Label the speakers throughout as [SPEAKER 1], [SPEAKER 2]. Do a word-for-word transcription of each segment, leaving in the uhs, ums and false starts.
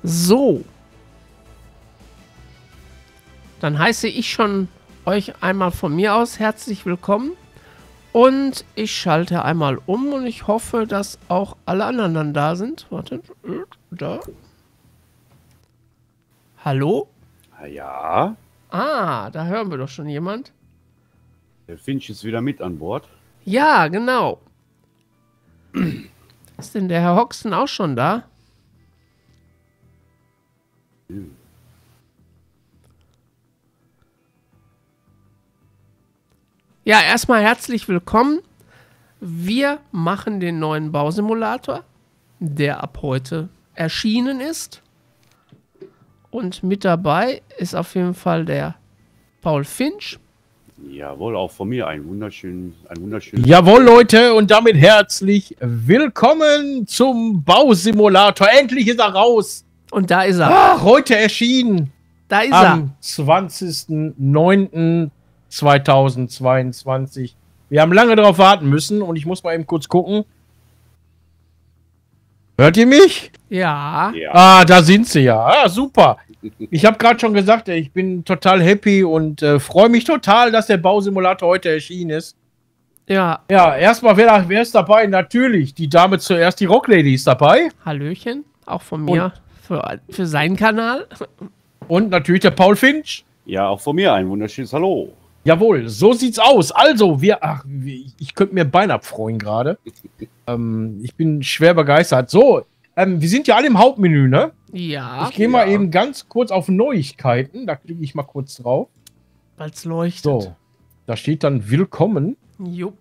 [SPEAKER 1] So. Dann heiße ich schon euch einmal von mir aus herzlich willkommen. Und ich schalte einmal um und ich hoffe, dass auch alle anderen dann da sind. Wartet, da. Hallo?
[SPEAKER 2] Ja.
[SPEAKER 1] Ah, da hören wir doch schon jemand.
[SPEAKER 2] Der Finch ist wieder mit an Bord.
[SPEAKER 1] Ja, genau. Ist denn der Herr Hoxton auch schon da?
[SPEAKER 2] Hm.
[SPEAKER 1] Ja, erstmal herzlich willkommen. Wir machen den neuen Bausimulator, der ab heute erschienen ist. Und mit dabei ist auf jeden Fall der Paul Finch.
[SPEAKER 2] Jawohl, auch von mir ein wunderschön, ein wunderschön.
[SPEAKER 3] Jawohl, Leute, und damit herzlich willkommen zum Bausimulator. Endlich ist er raus.
[SPEAKER 1] Und da ist er.
[SPEAKER 3] Ach, heute erschienen.
[SPEAKER 1] Da ist
[SPEAKER 3] Am zwanzigsten neunten zweitausendzweiundzwanzig. Wir haben lange darauf warten müssen und ich muss mal eben kurz gucken. Hört ihr mich?
[SPEAKER 1] er. Ja.
[SPEAKER 2] Ja.
[SPEAKER 3] Ah, da sind sie ja. Ah, super. Ich habe gerade schon gesagt, ich bin total happy und äh, freue mich total, dass der Bausimulator heute erschienen ist.
[SPEAKER 1] Ja.
[SPEAKER 3] Ja, erstmal, wer, wer ist dabei? Natürlich, die Dame zuerst, die Rocklady ist dabei.
[SPEAKER 1] Hallöchen. Auch von mir. Für, für seinen Kanal.
[SPEAKER 3] Und natürlich der Paul Finch.
[SPEAKER 2] Ja, auch von mir ein wunderschönes Hallo.
[SPEAKER 3] Jawohl, so sieht's aus. Also, wir, ach, ich, ich könnte mir Bein abfreuen gerade. ähm, ich bin schwer begeistert. So, ähm, wir sind ja alle im Hauptmenü, ne?
[SPEAKER 1] Ja.
[SPEAKER 3] Ich gehe mal
[SPEAKER 2] Ja.
[SPEAKER 3] eben ganz kurz auf Neuigkeiten. Da klicke ich mal kurz drauf.
[SPEAKER 1] Weil's leuchtet.
[SPEAKER 3] So, da steht dann Willkommen.
[SPEAKER 1] Jupp.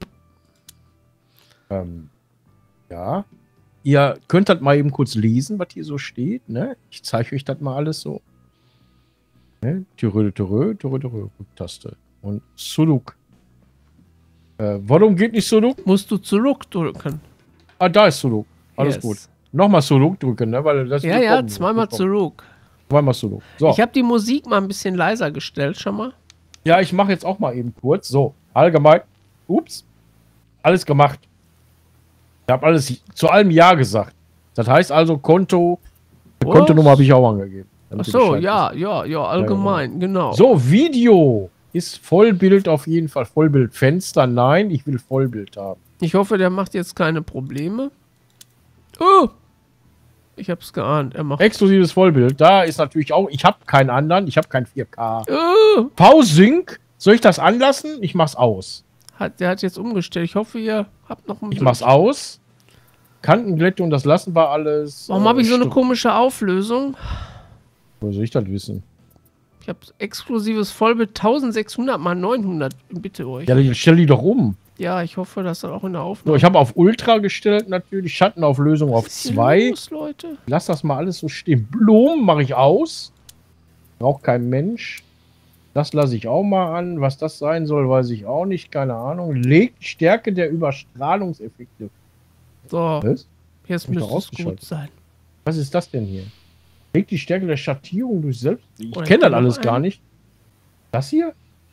[SPEAKER 3] Ähm, ja. Ihr könnt das mal eben kurz lesen, was hier so steht, ne? Ich zeige euch das mal alles so. Ne? Türö, türö, türö, türö, Rücktaste. Und Suluk. Äh, warum geht nicht Suluk?
[SPEAKER 1] Musst du zurück drücken.
[SPEAKER 3] Ah, da ist Suluk. Alles
[SPEAKER 1] Yes.
[SPEAKER 3] gut. Nochmal Suluk drücken, ne? Weil das
[SPEAKER 1] Ja, ja, zweimal zurück.
[SPEAKER 3] Zweimal Suluk. So.
[SPEAKER 1] Ich habe die Musik mal ein bisschen leiser gestellt, schon mal.
[SPEAKER 3] Ja, ich mache jetzt auch mal eben kurz. So, allgemein. Ups. Alles gemacht. Ich habe alles zu allem Ja gesagt. Das heißt also, Konto. Die
[SPEAKER 1] Was?
[SPEAKER 3] Kontonummer habe ich auch angegeben.
[SPEAKER 1] Ach
[SPEAKER 3] damit ihr
[SPEAKER 1] so,
[SPEAKER 3] Bescheid
[SPEAKER 1] ja, ja, ja, allgemein, genau.
[SPEAKER 3] wisst. So, Video ist Vollbild auf jeden Fall. Vollbildfenster. Nein, ich will Vollbild haben.
[SPEAKER 1] Ich hoffe, der macht jetzt keine Probleme. Oh! Ich hab's geahnt, er macht.
[SPEAKER 3] Exklusives Vollbild. Da ist natürlich auch. Ich habe keinen anderen. Ich habe kein vier K.
[SPEAKER 1] Oh!
[SPEAKER 3] V-Sync. Soll ich das anlassen? Ich mach's aus.
[SPEAKER 1] Hat, der hat jetzt umgestellt. Ich hoffe, ihr habt noch ein
[SPEAKER 3] Ich mach's aus. Kantenglättung, das lassen wir alles.
[SPEAKER 1] Warum
[SPEAKER 3] äh,
[SPEAKER 1] habe ich so eine
[SPEAKER 3] Stru-
[SPEAKER 1] komische Auflösung?
[SPEAKER 3] Wo soll ich das wissen?
[SPEAKER 1] Ich habe exklusives Vollbild eintausendsechshundert mal neunhundert. Bitte euch.
[SPEAKER 3] Ja,
[SPEAKER 1] Ja,
[SPEAKER 3] dann stell die doch um.
[SPEAKER 1] ich hoffe, dass das auch in der
[SPEAKER 3] So,
[SPEAKER 1] Aufnahme.
[SPEAKER 3] ich habe auf Ultra gestellt natürlich. Schattenauflösung auf
[SPEAKER 1] Was ist hier
[SPEAKER 3] zwei.
[SPEAKER 1] los, Leute?
[SPEAKER 3] Lass das mal alles so stehen. Blumen mache ich aus. Braucht kein Mensch. Das lasse ich auch mal an. Was das sein soll, weiß ich auch nicht. Keine Ahnung. Legt Stärke der Überstrahlungseffekte.
[SPEAKER 1] So,
[SPEAKER 3] Was?
[SPEAKER 1] jetzt
[SPEAKER 3] Hab ich
[SPEAKER 1] müsste
[SPEAKER 3] doch
[SPEAKER 1] es gut
[SPEAKER 3] ausgeschaltet.
[SPEAKER 1] sein.
[SPEAKER 3] Was ist das denn hier? Legt die Stärke der Schattierung durch selbst. Ich
[SPEAKER 1] Oder
[SPEAKER 3] kenne
[SPEAKER 1] ich
[SPEAKER 3] das
[SPEAKER 1] noch
[SPEAKER 3] alles
[SPEAKER 1] einen.
[SPEAKER 3] gar nicht. Das hier?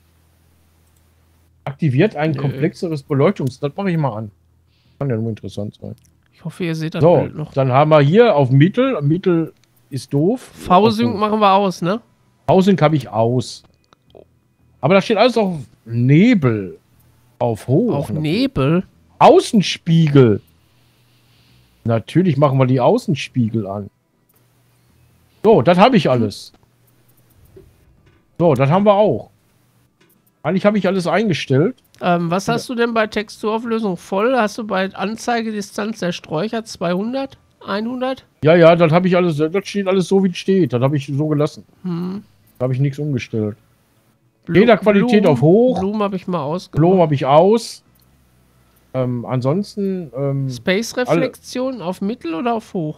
[SPEAKER 3] Aktiviert ein
[SPEAKER 1] Nö.
[SPEAKER 3] komplexeres Beleuchtungs... Das mache ich mal an. Kann ja nur interessant sein.
[SPEAKER 1] Ich hoffe, ihr seht das
[SPEAKER 3] So,
[SPEAKER 1] Bild noch.
[SPEAKER 3] dann haben wir hier auf Mittel. Mittel ist doof.
[SPEAKER 1] V-Sync machen wir aus, ne?
[SPEAKER 3] V-Sync habe ich aus. Aber da steht alles auf Nebel. Auf hoch.
[SPEAKER 1] Auf Nebel.
[SPEAKER 3] Außenspiegel. Natürlich machen wir die Außenspiegel an. So, das habe ich alles. So, das haben wir auch. Eigentlich habe ich alles eingestellt.
[SPEAKER 1] Ähm, was hast du denn bei Texturauflösung voll? Hast du bei Anzeigedistanz der Sträucher zweihundert? hundert?
[SPEAKER 3] Ja, ja, das habe ich alles. Das steht alles so, wie es steht. Das habe ich so gelassen.
[SPEAKER 1] Hm.
[SPEAKER 3] Da habe ich nichts umgestellt.
[SPEAKER 1] Blu-
[SPEAKER 3] Federqualität
[SPEAKER 1] Blumen-
[SPEAKER 3] auf hoch.
[SPEAKER 1] Blumen habe ich mal ausgemacht.
[SPEAKER 3] Blumen habe ich aus. Ähm, ansonsten ähm,
[SPEAKER 1] Space-Reflexion auf Mittel oder auf hoch?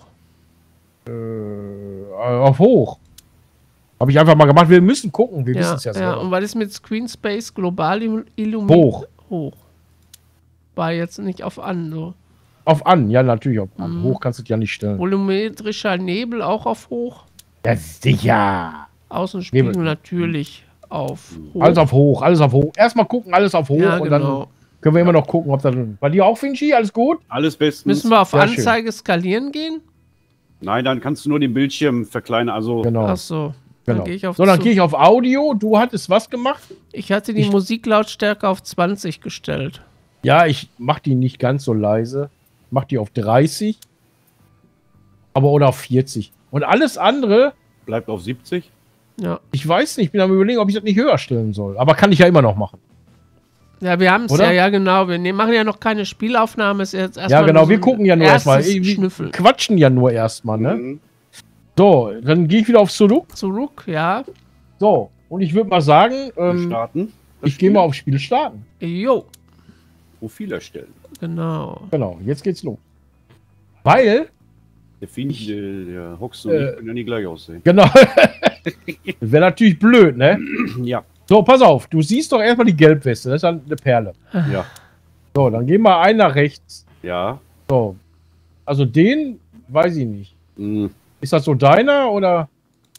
[SPEAKER 3] äh, auf hoch. Habe ich einfach mal gemacht. Wir müssen gucken. Wir wissen
[SPEAKER 1] Ja,
[SPEAKER 3] es ja
[SPEAKER 1] ja,
[SPEAKER 3] selber.
[SPEAKER 1] und was ist mit Screen Space global illuminiert?
[SPEAKER 3] Hoch.
[SPEAKER 1] Hoch. War jetzt nicht auf an, so.
[SPEAKER 3] Auf an. Ja, natürlich auf an.
[SPEAKER 1] Mhm.
[SPEAKER 3] Hoch kannst du es ja nicht stellen.
[SPEAKER 1] Volumetrischer Nebel auch auf hoch.
[SPEAKER 3] Ja, sicher.
[SPEAKER 1] Außenspiegel
[SPEAKER 3] Nebel.
[SPEAKER 1] natürlich auf hoch.
[SPEAKER 3] Alles auf hoch, alles auf hoch. Erstmal gucken, alles auf hoch
[SPEAKER 1] ja,
[SPEAKER 3] und
[SPEAKER 1] genau.
[SPEAKER 3] dann können wir immer noch gucken, ob das. Bei dir auch, Finchi? Alles gut?
[SPEAKER 2] Alles bestens.
[SPEAKER 1] Müssen wir auf
[SPEAKER 3] Sehr schön.
[SPEAKER 1] Anzeige skalieren gehen?
[SPEAKER 2] Nein, dann kannst du nur den Bildschirm verkleinern. Also,
[SPEAKER 3] Genau.
[SPEAKER 1] Ach so. Dann
[SPEAKER 3] genau.
[SPEAKER 1] gehe ich auf
[SPEAKER 3] So, dann
[SPEAKER 1] zu-
[SPEAKER 3] gehe ich auf Audio. Du hattest was gemacht?
[SPEAKER 1] Ich hatte die
[SPEAKER 3] Ich-
[SPEAKER 1] Musiklautstärke auf zwanzig gestellt.
[SPEAKER 3] Ja, ich mach die nicht ganz so leise. Mach die auf dreißig. Aber oder auf vierzig. Und alles andere,
[SPEAKER 2] bleibt auf siebzig.
[SPEAKER 1] Ja.
[SPEAKER 3] ich weiß nicht, ich bin am überlegen, ob ich das nicht höher stellen soll. Aber kann ich ja immer noch machen.
[SPEAKER 1] Ja, wir haben es
[SPEAKER 3] Oder?
[SPEAKER 1] ja, ja genau. Wir nehmen, machen ja noch keine Spielaufnahme. Ist jetzt erstmal
[SPEAKER 3] Ja, genau,
[SPEAKER 1] nur so
[SPEAKER 3] wir
[SPEAKER 1] ein
[SPEAKER 3] gucken ja nur erstmal.
[SPEAKER 1] erstes
[SPEAKER 3] Wir
[SPEAKER 1] Schnüffeln.
[SPEAKER 3] quatschen ja nur erstmal, ne?
[SPEAKER 2] Mhm.
[SPEAKER 3] So, dann gehe ich wieder auf Suluk.
[SPEAKER 1] Zurück, ja.
[SPEAKER 3] So, und ich würde mal sagen,
[SPEAKER 2] Wir
[SPEAKER 3] ähm,
[SPEAKER 2] starten. Das
[SPEAKER 3] ich gehe
[SPEAKER 2] Spiel.
[SPEAKER 3] mal auf Spiel starten.
[SPEAKER 1] Jo,
[SPEAKER 2] Profil erstellen.
[SPEAKER 1] genau.
[SPEAKER 3] Genau, jetzt geht's los. Weil,
[SPEAKER 2] Der Finch, der, der Hox und
[SPEAKER 3] Äh.
[SPEAKER 2] ich können ja nicht gleich aussehen.
[SPEAKER 3] genau, wäre natürlich blöd, ne?
[SPEAKER 2] Ja,
[SPEAKER 3] So, pass auf, du siehst doch erstmal die Gelbweste, das ist dann eine Perle.
[SPEAKER 2] ja,
[SPEAKER 3] So, dann gehen wir einen nach rechts.
[SPEAKER 2] ja.
[SPEAKER 3] So, also den, weiß ich nicht.
[SPEAKER 2] Mhm.
[SPEAKER 3] Ist das so deiner oder?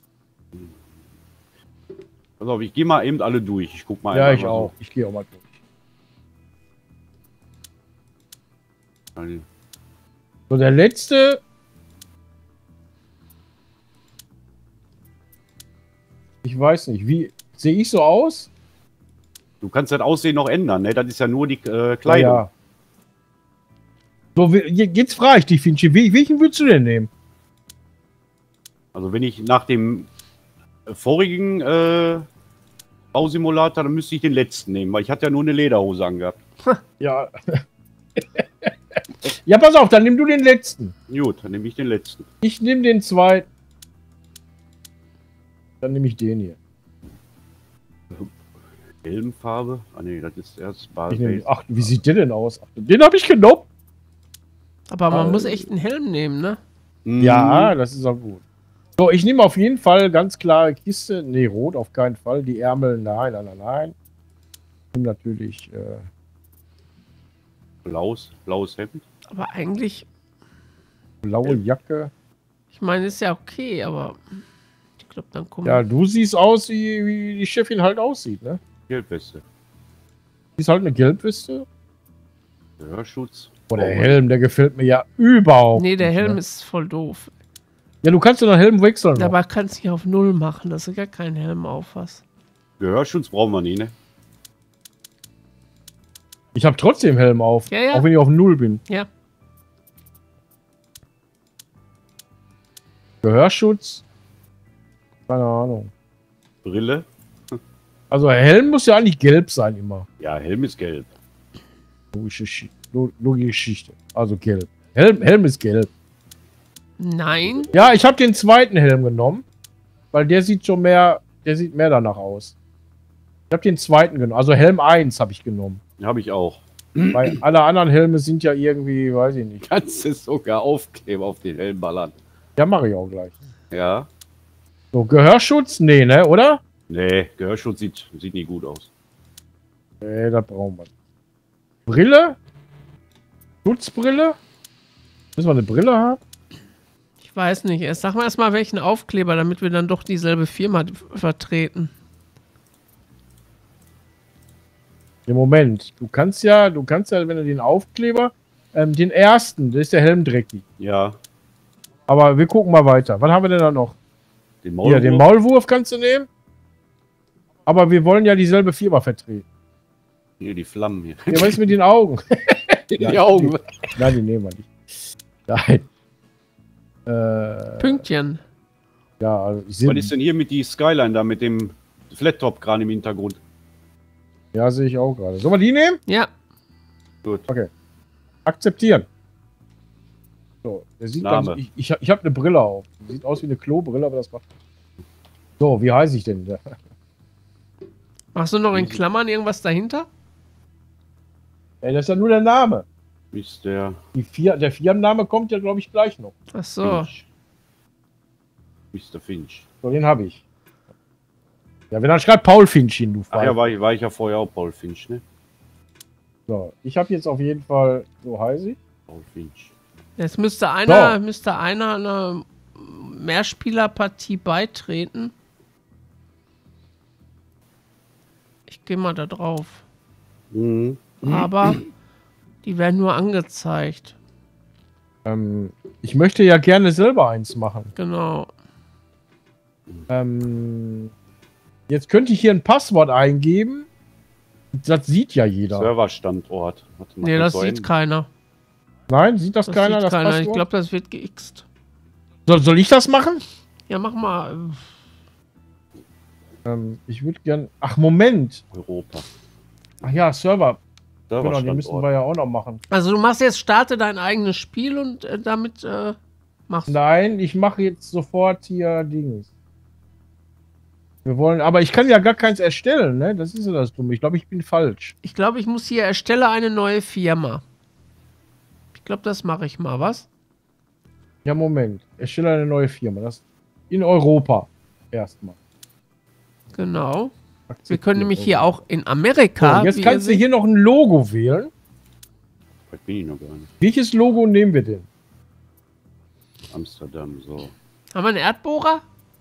[SPEAKER 2] Pass auf, ich gehe mal eben alle durch. Ich guck mal
[SPEAKER 3] Ja,
[SPEAKER 2] einmal
[SPEAKER 3] ich
[SPEAKER 2] so.
[SPEAKER 3] auch. Ich gehe auch mal durch. So, der letzte. Ich weiß nicht, wie sehe ich so aus?
[SPEAKER 2] Du kannst das Aussehen noch ändern, ne? Das ist ja nur die äh, Kleidung.
[SPEAKER 3] Ja. So, wie- je- jetzt frage ich dich, Finchi, wie- welchen würdest du denn nehmen?
[SPEAKER 2] Also wenn ich nach dem äh, vorigen äh, Bausimulator, dann müsste ich den letzten nehmen, weil ich hatte ja nur eine Lederhose angehabt.
[SPEAKER 3] Ja. Ja, pass auf, dann nimm du den letzten.
[SPEAKER 2] Gut, dann nehme ich den letzten.
[SPEAKER 3] Ich nehme den zweiten. Dann nehme ich den hier.
[SPEAKER 2] Helmfarbe? Ah ne, das ist erst
[SPEAKER 3] Ich nehm,
[SPEAKER 2] Basis.
[SPEAKER 3] ach, wie sieht der denn aus? Ach, den habe ich genommen.
[SPEAKER 1] Aber man
[SPEAKER 3] Ah,
[SPEAKER 1] muss echt einen Helm nehmen, ne?
[SPEAKER 2] Mhm.
[SPEAKER 3] Ja, das ist auch gut. So, ich nehme auf jeden Fall ganz klar Kiste. Nee, rot auf keinen Fall. Die Ärmel, nein, nein, nein, nein. Ich nehme natürlich. Äh,
[SPEAKER 2] Blaues, blaues Hemd.
[SPEAKER 1] Aber eigentlich,
[SPEAKER 3] blaue Jacke.
[SPEAKER 1] ich meine, ist ja okay, aber ich glaube, dann kommen
[SPEAKER 3] Ja, du siehst aus, wie, wie die Chefin halt aussieht, ne?
[SPEAKER 2] Gelbweste.
[SPEAKER 3] Die ist halt eine Gelbweste.
[SPEAKER 2] Gehörschutz.
[SPEAKER 3] Boah, der
[SPEAKER 2] Oh,
[SPEAKER 3] Helm, der gefällt mir ja überhaupt
[SPEAKER 1] Nee, der
[SPEAKER 3] nicht,
[SPEAKER 1] Helm
[SPEAKER 3] ne?
[SPEAKER 1] ist voll doof.
[SPEAKER 3] Ja, du kannst ja den Helm wechseln. noch.
[SPEAKER 1] Dabei kannst du nicht auf Null machen, dass du gar keinen Helm auf hast.
[SPEAKER 2] Gehörschutz brauchen wir nie, ne?
[SPEAKER 3] Ich habe trotzdem Helm auf.
[SPEAKER 1] Ja, ja.
[SPEAKER 3] Auch wenn ich auf Null bin.
[SPEAKER 1] Ja.
[SPEAKER 3] Gehörschutz. Keine Ahnung.
[SPEAKER 2] Brille.
[SPEAKER 3] Also Helm muss ja eigentlich gelb sein immer.
[SPEAKER 2] Ja, Helm ist gelb.
[SPEAKER 3] Logische, Schi- Lo- logische Geschichte. Also gelb. Helm, Helm ist gelb.
[SPEAKER 1] Nein.
[SPEAKER 3] Ja, ich habe den zweiten Helm genommen. Weil der sieht schon mehr, der sieht mehr danach aus. Ich habe den zweiten genommen. Also Helm eins habe ich genommen.
[SPEAKER 2] Habe ich auch.
[SPEAKER 3] Weil alle anderen Helme sind ja irgendwie, weiß ich nicht.
[SPEAKER 2] Kannst du sogar aufkleben auf den Helm ballern.
[SPEAKER 3] Ja, mache ich auch gleich.
[SPEAKER 2] Ja.
[SPEAKER 3] So, Gehörschutz? Nee, ne, oder?
[SPEAKER 2] Nee, Gehörschutz sieht, sieht nie gut aus.
[SPEAKER 3] Nee, das brauchen wir nicht. Brille? Schutzbrille? Müssen wir eine Brille haben?
[SPEAKER 1] Ich weiß nicht. Erst sag mal erstmal welchen Aufkleber, damit wir dann doch dieselbe Firma vertreten.
[SPEAKER 3] Im Moment. Du kannst ja, du kannst ja, wenn du den Aufkleber, ähm, den ersten, das ist der Helm dreckig.
[SPEAKER 2] Ja.
[SPEAKER 3] Aber wir gucken mal weiter. Was haben wir denn da noch?
[SPEAKER 2] Den
[SPEAKER 3] Hier,
[SPEAKER 2] Maulwurf.
[SPEAKER 3] den Maulwurf kannst du nehmen. Aber wir wollen ja dieselbe Firma vertreten.
[SPEAKER 2] Hier, die Flammen hier.
[SPEAKER 3] Ja, was ist mit den Augen?
[SPEAKER 2] Die Augen.
[SPEAKER 3] Nein, die nehmen wir nicht. Nein. Äh,
[SPEAKER 1] Pünktchen.
[SPEAKER 3] ja, also ich sehe.
[SPEAKER 2] Was ist denn hier mit die Skyline da, mit dem Flat-Top gerade im Hintergrund?
[SPEAKER 3] Ja, sehe ich auch gerade. Sollen wir die nehmen?
[SPEAKER 1] Ja.
[SPEAKER 2] Gut.
[SPEAKER 3] Akzeptieren. So, der sieht
[SPEAKER 2] Name.
[SPEAKER 3] ganz, ich ich, ich habe eine Brille auf. Sieht aus wie eine Klobrille, aber das macht. So, wie heiße ich denn?
[SPEAKER 1] Machst du noch in Klammern irgendwas dahinter?
[SPEAKER 3] Ey, das ist ja nur der Name.
[SPEAKER 2] Ist der
[SPEAKER 3] Die vier, der Firmenname kommt ja, glaube ich, gleich noch.
[SPEAKER 1] Ach so.
[SPEAKER 2] Finch. Mister Finch.
[SPEAKER 3] So, den habe ich. Ja, wenn dann schreibt Paul Finch hin, du
[SPEAKER 2] Ach
[SPEAKER 3] Fall.
[SPEAKER 2] ja, war ich, war ich ja vorher auch Paul Finch, ne?
[SPEAKER 3] So, ich habe jetzt auf jeden Fall, so heiße ich.
[SPEAKER 2] Paul Finch.
[SPEAKER 1] Jetzt müsste einer,
[SPEAKER 3] So.
[SPEAKER 1] müsste einer einer Mehrspielerpartie beitreten. Ich gehe mal da drauf.
[SPEAKER 2] Mhm.
[SPEAKER 1] Aber die werden nur angezeigt.
[SPEAKER 3] Ähm, ich möchte ja gerne selber eins machen.
[SPEAKER 1] Genau.
[SPEAKER 3] Ähm, jetzt könnte ich hier ein Passwort eingeben. Das sieht ja jeder.
[SPEAKER 2] Serverstandort. Warte mal,
[SPEAKER 1] Nee, das
[SPEAKER 2] so
[SPEAKER 1] sieht
[SPEAKER 2] hin.
[SPEAKER 1] keiner.
[SPEAKER 3] Nein, sieht das,
[SPEAKER 1] Das
[SPEAKER 3] keiner,
[SPEAKER 1] sieht
[SPEAKER 3] das
[SPEAKER 1] keiner.
[SPEAKER 3] Passwort?
[SPEAKER 1] Ich glaube, das wird geixt.
[SPEAKER 3] soll, soll ich das machen?
[SPEAKER 1] Ja, mach mal.
[SPEAKER 3] Ähm, ich würde gern... Ach, Moment.
[SPEAKER 2] Europa.
[SPEAKER 3] Ach ja, Server. Genau, den müssen
[SPEAKER 2] Serverstandort.
[SPEAKER 3] wir ja auch noch machen.
[SPEAKER 1] Also du machst jetzt, starte dein eigenes Spiel und äh, damit äh, machst du.
[SPEAKER 3] Nein, ich mache jetzt sofort hier Dings. Wir wollen... Aber ich kann ja gar keins erstellen, ne? Das ist ja das Dumme. Ich glaube, ich bin falsch.
[SPEAKER 1] Ich glaube, ich muss hier erstelle eine neue Firma. Ich glaube, das mache ich mal, was?
[SPEAKER 3] Ja, Moment. Erstelle eine neue Firma. Das in Europa. Erstmal.
[SPEAKER 1] Genau. Wir
[SPEAKER 3] Akzeptieren.
[SPEAKER 1] können nämlich hier auch in Amerika.
[SPEAKER 3] So, jetzt
[SPEAKER 1] wie
[SPEAKER 3] kannst du
[SPEAKER 1] ihr seht-
[SPEAKER 3] hier noch ein Logo wählen.
[SPEAKER 2] Das bin ich noch gar nicht.
[SPEAKER 3] Welches Logo nehmen wir denn?
[SPEAKER 2] Amsterdam, so.
[SPEAKER 1] Haben wir einen Erdbohrer?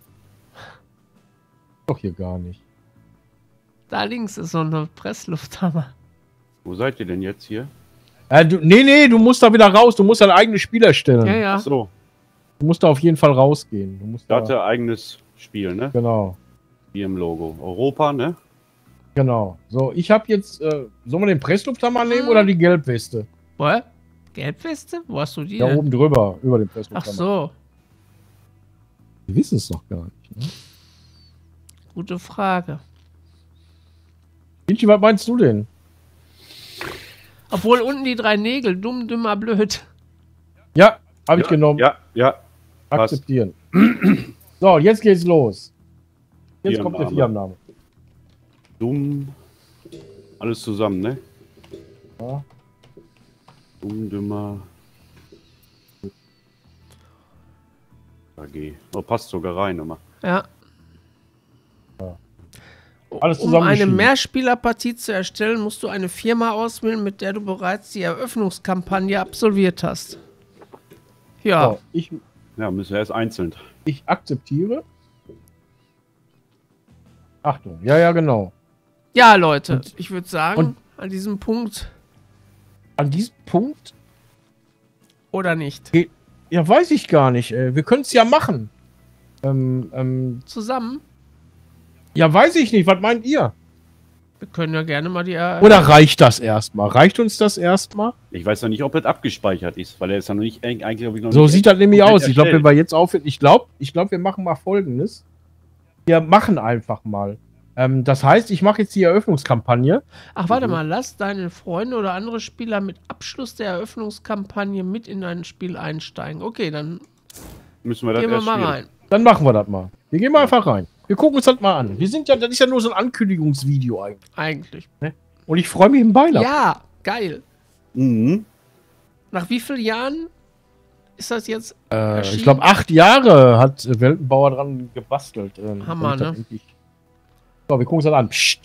[SPEAKER 3] Doch hier gar nicht.
[SPEAKER 1] Da links ist so eine Presslufthammer.
[SPEAKER 2] Wo seid ihr denn jetzt hier?
[SPEAKER 3] Äh, du, nee, nee, du musst da wieder raus. Du musst dein eigenes Spiel erstellen.
[SPEAKER 1] Ja, ja.
[SPEAKER 2] Ach so,
[SPEAKER 3] Du musst da auf jeden Fall rausgehen. Du musst
[SPEAKER 2] da
[SPEAKER 3] da,
[SPEAKER 2] hat er eigenes Spiel, ne?
[SPEAKER 3] genau,
[SPEAKER 2] Hier im Logo. Europa, ne?
[SPEAKER 3] genau. So, ich habe jetzt, äh, sollen wir den Presslufthammer nehmen
[SPEAKER 1] Mhm.
[SPEAKER 3] oder die Gelbweste?
[SPEAKER 1] Wo? Gelbweste? Wo hast du die
[SPEAKER 3] Da
[SPEAKER 1] denn?
[SPEAKER 3] oben drüber, über den
[SPEAKER 1] Ach
[SPEAKER 3] Presslufthammer.
[SPEAKER 1] so,
[SPEAKER 3] Die wissen es doch gar nicht. Ne?
[SPEAKER 1] gute Frage.
[SPEAKER 3] Vinci, was meinst du denn?
[SPEAKER 1] Obwohl unten die drei Nägel, dumm, dümmer, blöd.
[SPEAKER 3] Ja, habe ich
[SPEAKER 2] Ja,
[SPEAKER 3] genommen.
[SPEAKER 2] Ja, ja. passt.
[SPEAKER 3] Akzeptieren. So, jetzt geht's los. Jetzt kommt der
[SPEAKER 2] Firmenname.
[SPEAKER 3] Firmenname.
[SPEAKER 2] Dumm. Alles zusammen, ne?
[SPEAKER 3] Ja.
[SPEAKER 2] Dumm, dümmer. A G. Oh, passt sogar rein, immer.
[SPEAKER 1] Ja.
[SPEAKER 3] Alles
[SPEAKER 1] Um eine
[SPEAKER 3] zusammengeschrieben.
[SPEAKER 1] Mehrspielerpartie zu erstellen, musst du eine Firma auswählen, mit der du bereits die Eröffnungskampagne absolviert hast. Ja,
[SPEAKER 3] So, ich,
[SPEAKER 2] Ja, müssen wir erst einzeln.
[SPEAKER 3] ich akzeptiere. Achtung, ja, ja, genau.
[SPEAKER 1] ja, Leute,
[SPEAKER 3] Und-
[SPEAKER 1] ich würde sagen,
[SPEAKER 3] und-
[SPEAKER 1] an diesem Punkt
[SPEAKER 3] An diesem Punkt,
[SPEAKER 1] oder nicht.
[SPEAKER 3] ja, weiß ich gar nicht. Äh, wir können es ja machen. Ähm, ähm,
[SPEAKER 1] Zusammen.
[SPEAKER 3] ja, weiß ich nicht. Was meint ihr?
[SPEAKER 1] Wir können ja gerne mal die. Er
[SPEAKER 3] Oder reicht das erstmal? Reicht uns das erstmal?
[SPEAKER 2] Ich weiß noch nicht, ob das abgespeichert ist, weil er ist ja noch nicht, eigentlich glaube ich noch
[SPEAKER 3] So
[SPEAKER 2] nicht
[SPEAKER 3] sieht das nämlich
[SPEAKER 2] komplett
[SPEAKER 3] aus. Ich glaube, wenn
[SPEAKER 2] erstellt.
[SPEAKER 3] wir jetzt aufhören, ich glaube, ich glaube, wir machen mal Folgendes. Wir machen einfach mal. Ähm, das heißt, ich mache jetzt die Eröffnungskampagne.
[SPEAKER 1] Ach, warte
[SPEAKER 2] Mhm.
[SPEAKER 1] mal, lass deine Freunde oder andere Spieler mit Abschluss der Eröffnungskampagne mit in dein Spiel einsteigen. Okay, dann
[SPEAKER 2] Müssen wir das
[SPEAKER 1] gehen wir
[SPEAKER 2] erst
[SPEAKER 1] mal
[SPEAKER 2] spielen.
[SPEAKER 1] rein.
[SPEAKER 3] Dann machen wir das mal. Wir gehen mal einfach rein. Wir gucken uns das mal an. Wir sind ja, das ist ja nur so ein Ankündigungsvideo eigentlich.
[SPEAKER 1] Eigentlich.
[SPEAKER 3] Und ich freue mich im Beilauf.
[SPEAKER 1] Ja, geil.
[SPEAKER 2] Mhm.
[SPEAKER 1] Nach wie vielen Jahren ist das jetzt?
[SPEAKER 3] Äh,
[SPEAKER 1] erschienen?
[SPEAKER 3] ich glaube, acht Jahre hat äh, Weltenbauer dran gebastelt. Ähm,
[SPEAKER 1] Hammer,
[SPEAKER 3] damit das
[SPEAKER 1] ne?
[SPEAKER 3] endlich- So, wir gucken uns das an. Psst.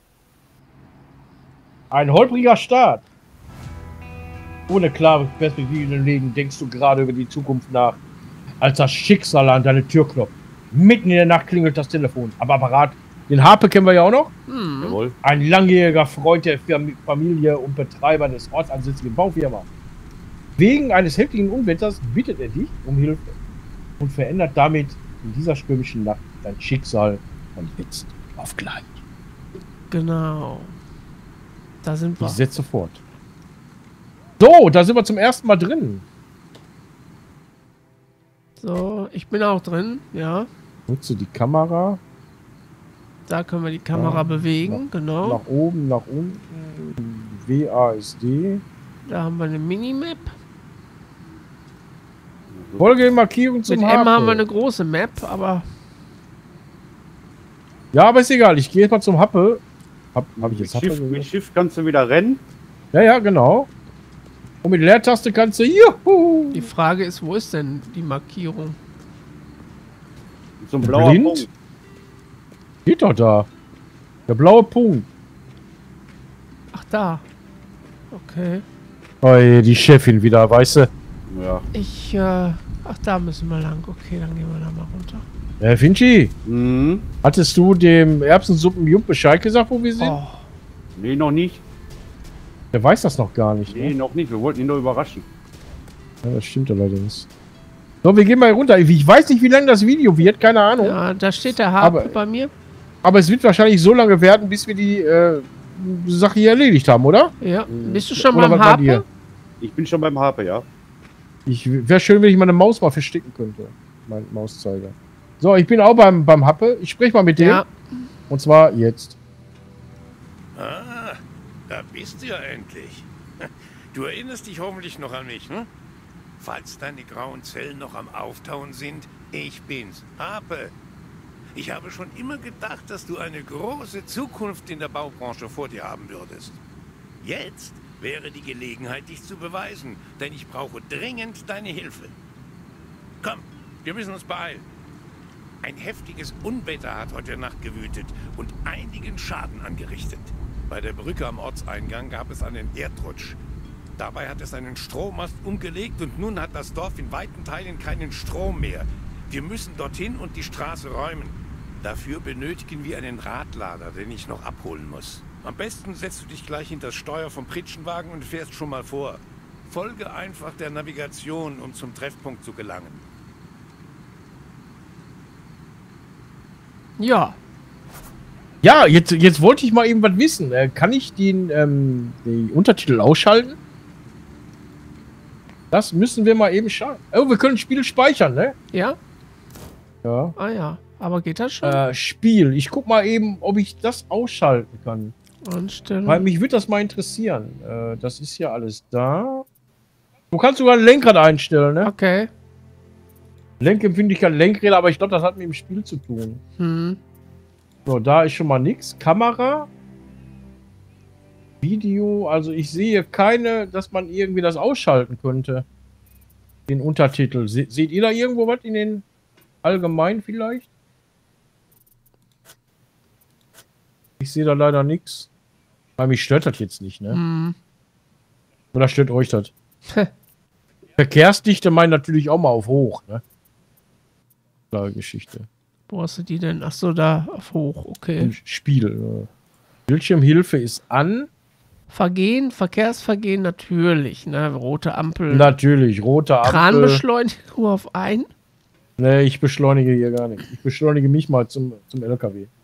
[SPEAKER 3] Ein holpriger Start. Ohne klare Perspektive im Leben denkst du gerade über die Zukunft nach, als das Schicksal an deine Tür klopft. Mitten in der Nacht klingelt das Telefon. Am Apparat. Den Harpe kennen wir ja auch noch.
[SPEAKER 1] Hm.
[SPEAKER 2] Jawohl.
[SPEAKER 3] Ein langjähriger Freund der Fam- Familie und Betreiber des ortsansässigen Baufirma. Wegen eines heftigen Unwetters bittet er dich um Hilfe und verändert damit in dieser stürmischen Nacht dein Schicksal von jetzt auf gleich.
[SPEAKER 1] Genau. Da sind wir.
[SPEAKER 3] Ich setze fort. So, da sind wir zum ersten Mal drin.
[SPEAKER 1] So, ich bin auch drin. Ja,
[SPEAKER 3] Nutze die Kamera
[SPEAKER 1] da können wir die Kamera
[SPEAKER 3] Ja,
[SPEAKER 1] bewegen. Genau.
[SPEAKER 3] nach oben, nach unten. W A S D.
[SPEAKER 1] Da haben wir eine Minimap.
[SPEAKER 3] Folge Markierung zum
[SPEAKER 1] Mit M
[SPEAKER 3] Harpe.
[SPEAKER 1] haben wir eine große Map, aber
[SPEAKER 3] Ja, aber ist egal. Ich gehe jetzt mal zum Happe. Hab, hab ich
[SPEAKER 2] Mit
[SPEAKER 3] jetzt Happe
[SPEAKER 2] Schiff, mit
[SPEAKER 3] gesagt?
[SPEAKER 2] Schiff kannst du wieder rennen.
[SPEAKER 3] Ja, ja, genau. Und mit Leertaste kannst du. Juhu!
[SPEAKER 1] die Frage ist, wo ist denn die Markierung?
[SPEAKER 2] So ein blauer
[SPEAKER 3] Blind?
[SPEAKER 2] Punkt.
[SPEAKER 3] Steht doch da. Der blaue Punkt.
[SPEAKER 1] Ach, da. Okay.
[SPEAKER 3] Oh, die Chefin wieder, weißt du?
[SPEAKER 2] Ja.
[SPEAKER 1] Ich, äh, ach, da müssen wir lang. Okay, dann gehen wir da mal runter.
[SPEAKER 3] Äh, Finchi,
[SPEAKER 2] Mhm.
[SPEAKER 3] hattest du dem Erbsensuppen-Jump Bescheid gesagt, wo wir sind?
[SPEAKER 1] Oh,
[SPEAKER 2] Nee, noch nicht.
[SPEAKER 3] Der weiß das noch gar nicht.
[SPEAKER 2] Nee,
[SPEAKER 3] Ne?
[SPEAKER 2] noch nicht. Wir wollten ihn nur überraschen.
[SPEAKER 3] Ja, das stimmt allerdings. So, wir gehen mal runter. Ich weiß nicht, wie lange das Video wird, keine Ahnung.
[SPEAKER 1] Ja, da steht der Harpe
[SPEAKER 3] Aber-
[SPEAKER 1] bei mir.
[SPEAKER 3] Aber es wird wahrscheinlich so lange werden, bis wir die äh, Sache hier erledigt haben, oder?
[SPEAKER 1] Ja. Bist du schon
[SPEAKER 3] Oder
[SPEAKER 1] beim
[SPEAKER 3] was bei dir?
[SPEAKER 1] Harpe?
[SPEAKER 2] Ich bin schon beim Harpe, ja.
[SPEAKER 3] Ich wäre schön, wenn ich meine Maus mal verstecken könnte. Mein Mauszeiger. So, ich bin auch beim, beim Happe. Ich spreche mal mit dem.
[SPEAKER 1] Ja.
[SPEAKER 3] Und zwar jetzt.
[SPEAKER 4] Ah, da bist du ja endlich. Du erinnerst dich hoffentlich noch an mich, hm? Falls deine grauen Zellen noch am Auftauen sind, ich bin's, Harpe. Ich habe schon immer gedacht, dass du eine große Zukunft in der Baubranche vor dir haben würdest. Jetzt wäre die Gelegenheit, dich zu beweisen, denn ich brauche dringend deine Hilfe. Komm, wir müssen uns beeilen. Ein heftiges Unwetter hat heute Nacht gewütet und einigen Schaden angerichtet. Bei der Brücke am Ortseingang gab es einen Erdrutsch. Dabei hat es einen Strommast umgelegt und nun hat das Dorf in weiten Teilen keinen Strom mehr. Wir müssen dorthin und die Straße räumen. Dafür benötigen wir einen Radlader, den ich noch abholen muss. Am besten setzt du dich gleich hinter das Steuer vom Pritschenwagen und fährst schon mal vor. Folge einfach der Navigation, um zum Treffpunkt zu gelangen.
[SPEAKER 1] Ja.
[SPEAKER 3] Ja, jetzt, jetzt wollte ich mal eben was wissen. Äh, kann ich den, ähm, die Untertitel ausschalten? Das müssen wir mal eben schauen. Oh, wir können Spiel speichern, ne?
[SPEAKER 1] Ja?
[SPEAKER 3] Ja.
[SPEAKER 1] Ah ja. Aber geht das schon?
[SPEAKER 3] Äh, Spiel. Ich guck mal eben, ob ich das ausschalten kann.
[SPEAKER 1] Anstellen.
[SPEAKER 3] Weil mich würde das mal interessieren. Äh, das ist ja alles da. Du kannst sogar ein Lenkrad einstellen, ne?
[SPEAKER 1] Okay.
[SPEAKER 3] Lenkempfindlichkeit, Lenkräder, aber ich glaube, das hat mit dem Spiel zu tun.
[SPEAKER 1] Hm.
[SPEAKER 3] So, da ist schon mal nichts. Kamera. Video. Also ich sehe keine, dass man irgendwie das ausschalten könnte. Den Untertitel. Se seht ihr da irgendwo was in den allgemein vielleicht? Ich sehe da leider nichts. Weil mich stört das jetzt nicht, ne?
[SPEAKER 1] Hm.
[SPEAKER 3] Oder stört euch das? Verkehrsdichte meint natürlich auch mal auf hoch, ne? Klare Geschichte.
[SPEAKER 1] Wo hast du die denn? Ach so, da auf hoch. Okay.
[SPEAKER 3] Im Spiel. Äh. Bildschirmhilfe ist an.
[SPEAKER 1] Vergehen, Verkehrsvergehen natürlich. Ne? Rote Ampel.
[SPEAKER 3] Natürlich, rote Ampel.
[SPEAKER 1] Kranbeschleunigung auf ein.
[SPEAKER 3] Ne, ich beschleunige hier gar nicht. Ich beschleunige mich mal zum, zum L K W.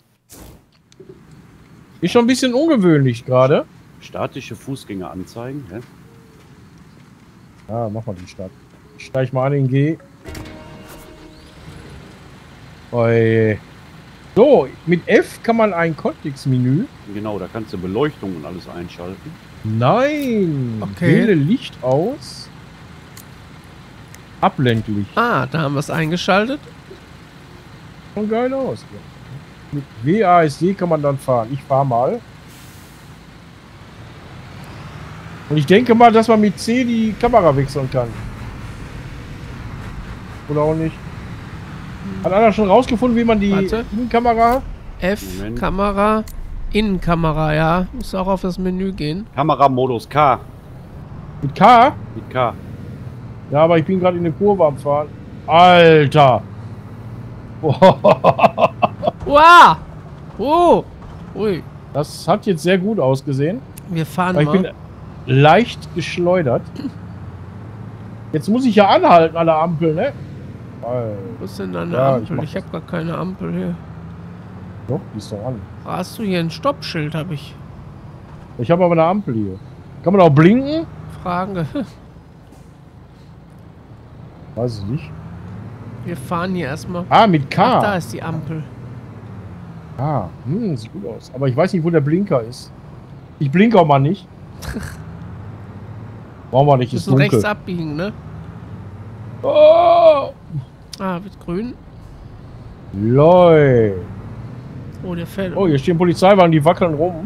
[SPEAKER 3] Ist schon ein bisschen ungewöhnlich gerade.
[SPEAKER 2] Statische Fußgänger anzeigen, hä?
[SPEAKER 3] Ja, mach mal den Start. Ich steig mal an den G. Oi. So, mit F kann man ein Kontextmenü.
[SPEAKER 2] Genau, da kannst du Beleuchtung und alles einschalten.
[SPEAKER 3] Nein.
[SPEAKER 1] Okay.
[SPEAKER 3] Wähle Licht aus. Abblendlicht.
[SPEAKER 1] Ah, da haben wir es eingeschaltet.
[SPEAKER 3] Schon geil aus. Mit W A S D kann man dann fahren. Ich fahre mal. Und ich denke mal, dass man mit C die Kamera wechseln kann. Oder auch nicht. Hat einer schon rausgefunden, wie man die
[SPEAKER 1] Warte.
[SPEAKER 3] Innenkamera...
[SPEAKER 1] F,
[SPEAKER 2] Moment.
[SPEAKER 1] Kamera, Innenkamera, ja. Muss auch auf das Menü gehen.
[SPEAKER 2] Kameramodus K.
[SPEAKER 3] Mit K?
[SPEAKER 2] Mit K.
[SPEAKER 3] Ja, aber ich bin gerade in der Kurve am Fahren. Alter!
[SPEAKER 1] Wow! Oh! Ui.
[SPEAKER 3] Das hat jetzt sehr gut ausgesehen.
[SPEAKER 1] Wir fahren
[SPEAKER 3] Aber ich bin
[SPEAKER 1] mal.
[SPEAKER 3] leicht geschleudert. Jetzt muss ich ja anhalten an der Ampel, ne? Alter.
[SPEAKER 1] Wo ist denn deine
[SPEAKER 3] Ja, ich
[SPEAKER 1] Ampel?
[SPEAKER 3] mach
[SPEAKER 1] Ich, habe gar keine Ampel hier.
[SPEAKER 3] Doch, die ist doch an.
[SPEAKER 1] Hast du hier ein Stoppschild, habe ich.
[SPEAKER 3] Ich habe aber eine Ampel hier. Kann man auch blinken?
[SPEAKER 1] Frage.
[SPEAKER 3] Weiß ich nicht.
[SPEAKER 1] Wir fahren hier erstmal.
[SPEAKER 3] Ah, mit K.
[SPEAKER 1] Ach, da ist die Ampel.
[SPEAKER 3] Ah, hm, sieht gut aus. Aber ich weiß nicht, wo der Blinker ist. Ich blinke auch mal nicht. Brauchen wir nicht, ist
[SPEAKER 1] Müssen rechts
[SPEAKER 3] dunkel.
[SPEAKER 1] abbiegen, ne?
[SPEAKER 3] Oh!
[SPEAKER 1] Ah, wird grün.
[SPEAKER 3] Loi.
[SPEAKER 1] Oh, der fällt.
[SPEAKER 3] Oh, hier stehen Polizeiwagen, die wackeln rum.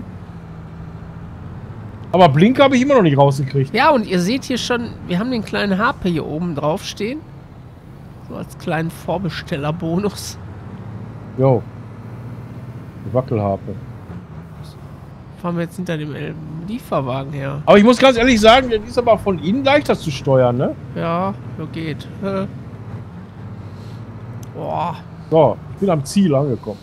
[SPEAKER 3] Aber Blinker habe ich immer noch nicht rausgekriegt.
[SPEAKER 1] Ja, und ihr seht hier schon, wir haben den kleinen Harpe hier oben drauf stehen. So als kleinen Vorbestellerbonus.
[SPEAKER 3] Jo. Die Wackelharpe.
[SPEAKER 1] Fahren wir jetzt hinter dem El- Lieferwagen her.
[SPEAKER 3] Aber ich muss ganz ehrlich sagen, das ist aber von innen leichter zu steuern, ne?
[SPEAKER 1] Ja, so geht. Äh. Boah.
[SPEAKER 3] So, ich bin am Ziel angekommen.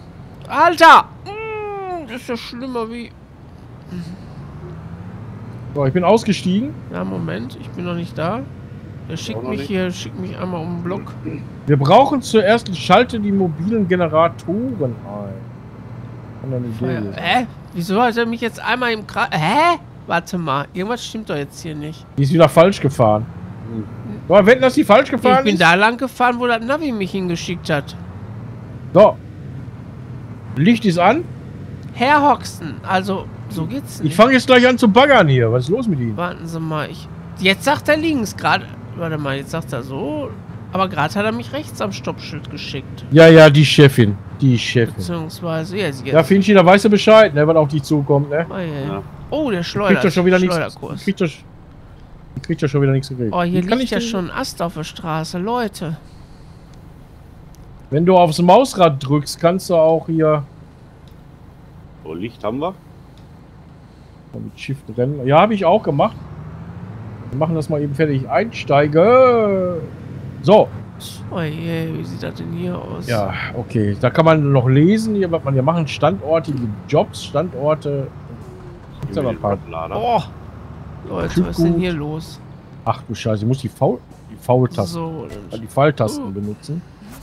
[SPEAKER 1] Alter! Mm, das ist ja schlimmer wie...
[SPEAKER 3] So, ich bin ausgestiegen.
[SPEAKER 1] Ja, Moment, ich bin noch nicht da. Der schickt
[SPEAKER 2] noch
[SPEAKER 1] mich
[SPEAKER 2] nicht.
[SPEAKER 1] hier, schickt mich einmal um den Block.
[SPEAKER 3] Wir brauchen zuerst, schalte die mobilen Generatoren ein. Kann doch nicht
[SPEAKER 1] Feuer.
[SPEAKER 3] gehen.
[SPEAKER 1] Hä? Wieso hat er mich jetzt einmal im Kreis... Hä? Warte mal, irgendwas stimmt doch jetzt hier nicht.
[SPEAKER 3] Die ist wieder falsch gefahren. So, wetten, dass die falsch gefahren
[SPEAKER 1] Ich bin
[SPEAKER 3] ist?
[SPEAKER 1] da lang gefahren, wo das Navi mich hingeschickt hat.
[SPEAKER 3] So. Licht ist an.
[SPEAKER 1] Herr Hoxton, also so geht's nicht.
[SPEAKER 3] Ich fange jetzt gleich an zu baggern hier. Was ist los mit Ihnen?
[SPEAKER 1] Warten Sie mal, ich... Jetzt sagt er links, gerade... Warte mal, jetzt sagt er so... Aber gerade hat er mich rechts am Stoppschild geschickt.
[SPEAKER 3] Ja, ja, die Chefin. Die Chefin.
[SPEAKER 1] Beziehungsweise, jetzt... jetzt.
[SPEAKER 3] Ja, Finchi, da weißt du Bescheid, ne, was auf dich zukommt, ne?
[SPEAKER 1] Oh, ja, ja.
[SPEAKER 2] Ja.
[SPEAKER 1] Oh, der
[SPEAKER 3] Kriegt
[SPEAKER 1] Schleuder,
[SPEAKER 3] ja schon wieder nichts.
[SPEAKER 1] Schleuderkurs.
[SPEAKER 3] Kriegt ja, kriegt ja schon wieder nichts gekriegt.
[SPEAKER 1] Oh, hier
[SPEAKER 3] Wie kann
[SPEAKER 1] liegt
[SPEAKER 3] ich
[SPEAKER 1] ja
[SPEAKER 3] denn-
[SPEAKER 1] schon ein Ast auf der Straße, Leute.
[SPEAKER 3] Wenn du aufs Mausrad drückst, kannst du auch hier
[SPEAKER 2] So, Licht haben wir.
[SPEAKER 3] mit Shift rennen. Ja, habe ich auch gemacht. Wir machen das mal eben fertig. Einsteige. So.
[SPEAKER 1] Oh je, wie sieht das denn hier aus?
[SPEAKER 3] Ja, okay. Da kann man noch lesen, hier, was man hier machen. Standorte, die Jobs, Standorte. Gibt's aber ein paar.
[SPEAKER 2] Lader.
[SPEAKER 1] Oh, Leute,
[SPEAKER 3] Typ
[SPEAKER 1] was ist denn
[SPEAKER 3] gut.
[SPEAKER 1] hier los?
[SPEAKER 3] Ach du Scheiße, ich muss die V, die V-Tasten,
[SPEAKER 1] So,
[SPEAKER 3] äh,
[SPEAKER 1] dann
[SPEAKER 3] die Pfeiltasten
[SPEAKER 1] Oh.
[SPEAKER 3] benutzen.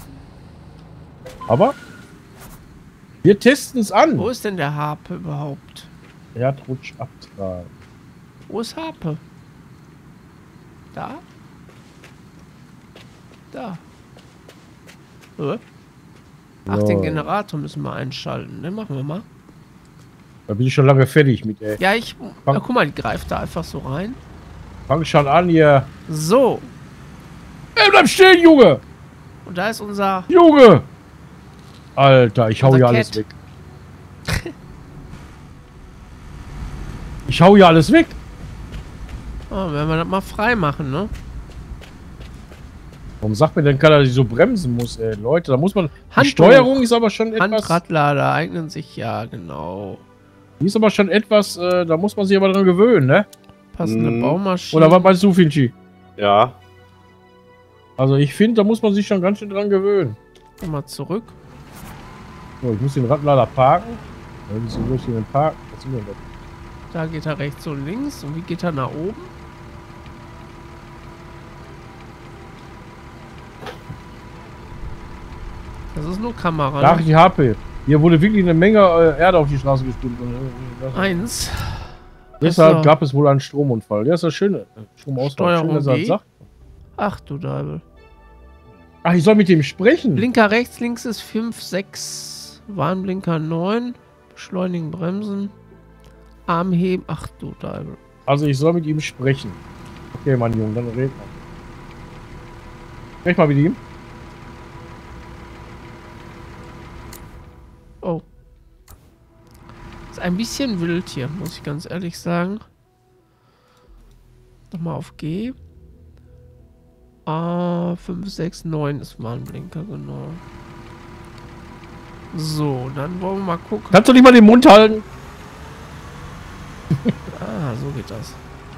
[SPEAKER 3] Aber wir testen es an.
[SPEAKER 1] wo ist denn der Harpe überhaupt?
[SPEAKER 3] Erdrutsch abtragen.
[SPEAKER 1] Wo ist Harpe? Da? Da. Hä? Ach,
[SPEAKER 3] So.
[SPEAKER 1] den Generator müssen wir einschalten, ne? Machen wir mal.
[SPEAKER 3] Da bin ich schon lange fertig mit, ey.
[SPEAKER 1] Ja, ich... Ah, guck mal, die greift da einfach so rein.
[SPEAKER 3] Fang schon an hier.
[SPEAKER 1] So.
[SPEAKER 3] Ey, bleib stehen, Junge!
[SPEAKER 1] Und da ist unser...
[SPEAKER 3] Junge! Alter, ich hau
[SPEAKER 1] Unser
[SPEAKER 3] hier alles
[SPEAKER 1] Cat.
[SPEAKER 3] weg. Ich hau hier alles weg.
[SPEAKER 1] Oh, wenn wir das mal frei machen, ne?
[SPEAKER 3] Warum sagt mir denn keiner, dass ich so bremsen muss, ey? Leute, da muss man... Die
[SPEAKER 1] Handbuch.
[SPEAKER 3] Steuerung ist aber schon etwas...
[SPEAKER 1] Handradlader eignen sich, ja, genau.
[SPEAKER 3] Die ist aber schon etwas... Äh, da muss man sich aber dran gewöhnen, ne?
[SPEAKER 1] Passende
[SPEAKER 2] Mhm.
[SPEAKER 1] Baumaschine.
[SPEAKER 3] Oder was meinst du, Finchi?
[SPEAKER 2] Ja.
[SPEAKER 3] Also ich finde, da muss man sich schon ganz schön dran gewöhnen.
[SPEAKER 1] Mal zurück.
[SPEAKER 3] So, ich muss den Radlader parken. Da muss ich durch den Park. Was ist denn das?
[SPEAKER 1] Da geht er rechts und links. Und wie geht er nach oben? Das ist nur Kamera.
[SPEAKER 3] Ach,
[SPEAKER 1] Ne?
[SPEAKER 3] die H P. Hier wurde wirklich eine Menge äh, Erde auf die Straße gespült. Und, äh, das-
[SPEAKER 1] Eins.
[SPEAKER 3] Deshalb
[SPEAKER 1] Achso.
[SPEAKER 3] gab es wohl einen Stromunfall. Der ist das Schöne. Stromausfall. Schön,
[SPEAKER 1] Steuerung
[SPEAKER 3] dass er
[SPEAKER 1] G.
[SPEAKER 3] das sagt.
[SPEAKER 1] Ach du Deibel.
[SPEAKER 3] Ach, ich soll mit dem sprechen.
[SPEAKER 1] Blinker rechts, links ist fünf, sechs. Warnblinker neun. Beschleunigen, bremsen. Arm heben. Ach du Deibel.
[SPEAKER 3] Also ich soll mit ihm sprechen. Okay, mein Junge, dann red mal. Sprech mal mit ihm.
[SPEAKER 1] Oh. Ist ein bisschen wild hier, muss ich ganz ehrlich sagen. Nochmal auf G. Ah, fünf, sechs, neun ist Warnblinker, genau. So, dann wollen wir mal gucken.
[SPEAKER 3] Kannst du nicht mal den Mund halten?
[SPEAKER 1] Ah, so geht das.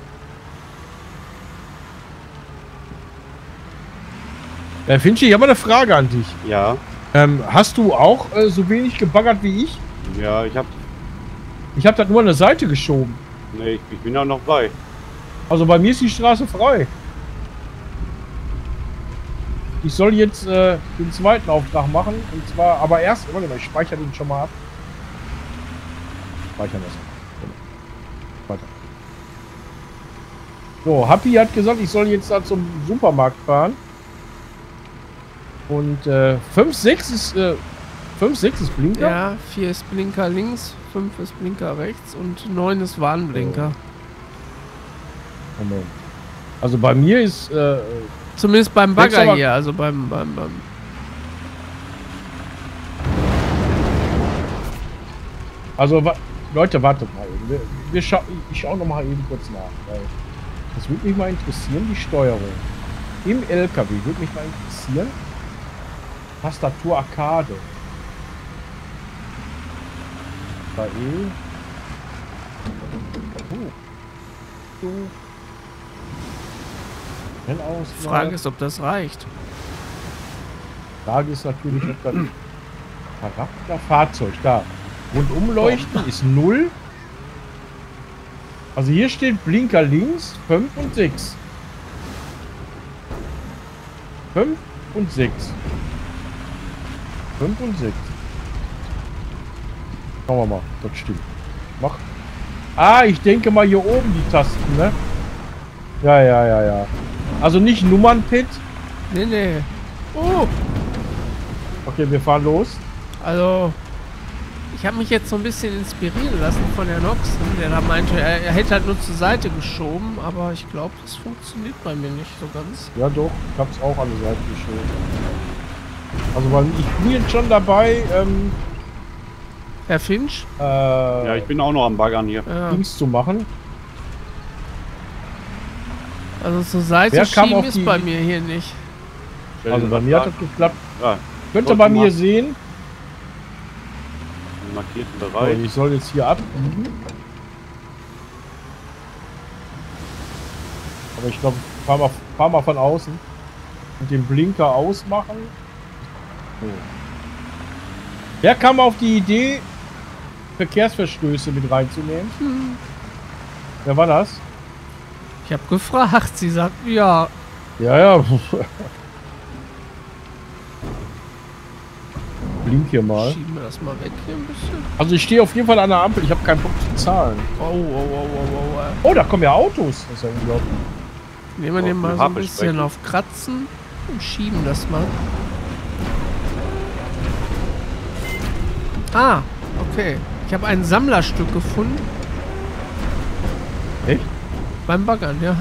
[SPEAKER 3] Äh, Finchi, ich habe mal eine Frage an dich.
[SPEAKER 2] Ja.
[SPEAKER 3] Ähm, hast du auch äh, so wenig gebaggert wie ich?
[SPEAKER 2] Ja, ich hab.
[SPEAKER 3] Ich habe das nur an der Seite geschoben.
[SPEAKER 2] Nee, ich, ich bin ja noch bei.
[SPEAKER 3] Also bei mir ist die Straße frei. Ich soll jetzt äh, den zweiten Auftrag machen. Und zwar, aber erst, warte mal, ich speichere den schon mal ab. Speichern das. Weiter. So, Happy hat gesagt, ich soll jetzt da zum Supermarkt fahren. Und äh, fünf, sechs ist äh, fünf, sechs ist Blinker.
[SPEAKER 1] Ja, vier ist Blinker links, fünf ist Blinker rechts und neun ist Warnblinker.
[SPEAKER 3] Moment. Also bei mir ist äh,
[SPEAKER 1] Zumindest beim
[SPEAKER 3] Sechs
[SPEAKER 1] Bagger
[SPEAKER 3] aber-
[SPEAKER 1] hier, also beim, beim, beim.
[SPEAKER 3] Also, wa Leute, wartet mal eben. Wir, wir scha ich schaue noch mal eben kurz nach. Weil das würde mich mal interessieren, die Steuerung. Im L K W würde mich mal interessieren. Tastatur Arcade. Bei E. Oh. So. Schnell aus.
[SPEAKER 1] Frage ist, ob das reicht.
[SPEAKER 3] Frage ist natürlich, ob das Charakter Fahrzeug da. Rundumleuchten ist null. Also hier steht Blinker links, fünf und sechs. fünf und sechs. fünf und sechs. Schauen wir mal, das stimmt. Mach. Ah, ich denke mal hier oben die Tasten, ne? Ja, ja, ja, ja. Also nicht Nummernpad.
[SPEAKER 1] Nee, nee. Oh,
[SPEAKER 3] Okay, wir fahren los.
[SPEAKER 1] also ich habe mich jetzt so ein bisschen inspirieren lassen von Herrn Oxen, der da meinte, er, er hätte halt nur zur Seite geschoben, aber ich glaube, das funktioniert bei mir nicht so ganz.
[SPEAKER 3] Ja doch, ich hab's auch an der Seite geschoben. Also weil ich bin jetzt schon dabei, ähm,
[SPEAKER 1] Herr Finch?
[SPEAKER 3] äh,
[SPEAKER 2] Ja, ich bin auch noch am Baggern hier.
[SPEAKER 1] Ja.
[SPEAKER 3] Dings zu machen.
[SPEAKER 1] Also zur Seite
[SPEAKER 3] Wer kam
[SPEAKER 1] schieben
[SPEAKER 3] auf
[SPEAKER 1] ist
[SPEAKER 3] die-
[SPEAKER 1] bei mir hier nicht.
[SPEAKER 2] Stell
[SPEAKER 3] Also
[SPEAKER 2] den
[SPEAKER 3] bei mir hat
[SPEAKER 2] Vertrag.
[SPEAKER 3] das geklappt.
[SPEAKER 2] Ja,
[SPEAKER 3] Könnt ihr
[SPEAKER 2] Sollte
[SPEAKER 3] bei mir
[SPEAKER 2] mal.
[SPEAKER 3] sehen.
[SPEAKER 2] im markierten
[SPEAKER 3] So,
[SPEAKER 2] Bereich.
[SPEAKER 3] ich soll jetzt hier abbiegen. Aber ich glaube, fahr mal, fahr mal von außen. Und den Blinker ausmachen. So. Wer kam auf die Idee, Verkehrsverstöße mit reinzunehmen?
[SPEAKER 1] Hm.
[SPEAKER 3] Wer war das?
[SPEAKER 1] Ich habe gefragt, sie sagt ja.
[SPEAKER 3] Ja, ja. Blink hier mal.
[SPEAKER 1] Schieben wir das mal weg hier ein bisschen.
[SPEAKER 3] Also ich stehe auf jeden Fall an der Ampel. Ich habe keinen Bock zu zahlen.
[SPEAKER 1] Oh, oh, oh, oh, oh, oh.
[SPEAKER 3] Oh, da kommen ja Autos. Das ist ja unglaublich.
[SPEAKER 1] Nehmen wir
[SPEAKER 2] Auf
[SPEAKER 1] den mal
[SPEAKER 2] die
[SPEAKER 1] so ein
[SPEAKER 2] Harpe
[SPEAKER 1] bisschen
[SPEAKER 2] sprechen.
[SPEAKER 1] auf Kratzen und schieben das mal. Ah, okay. Ich habe ein Sammlerstück gefunden.
[SPEAKER 3] Echt?
[SPEAKER 1] Beim Baggern, ja.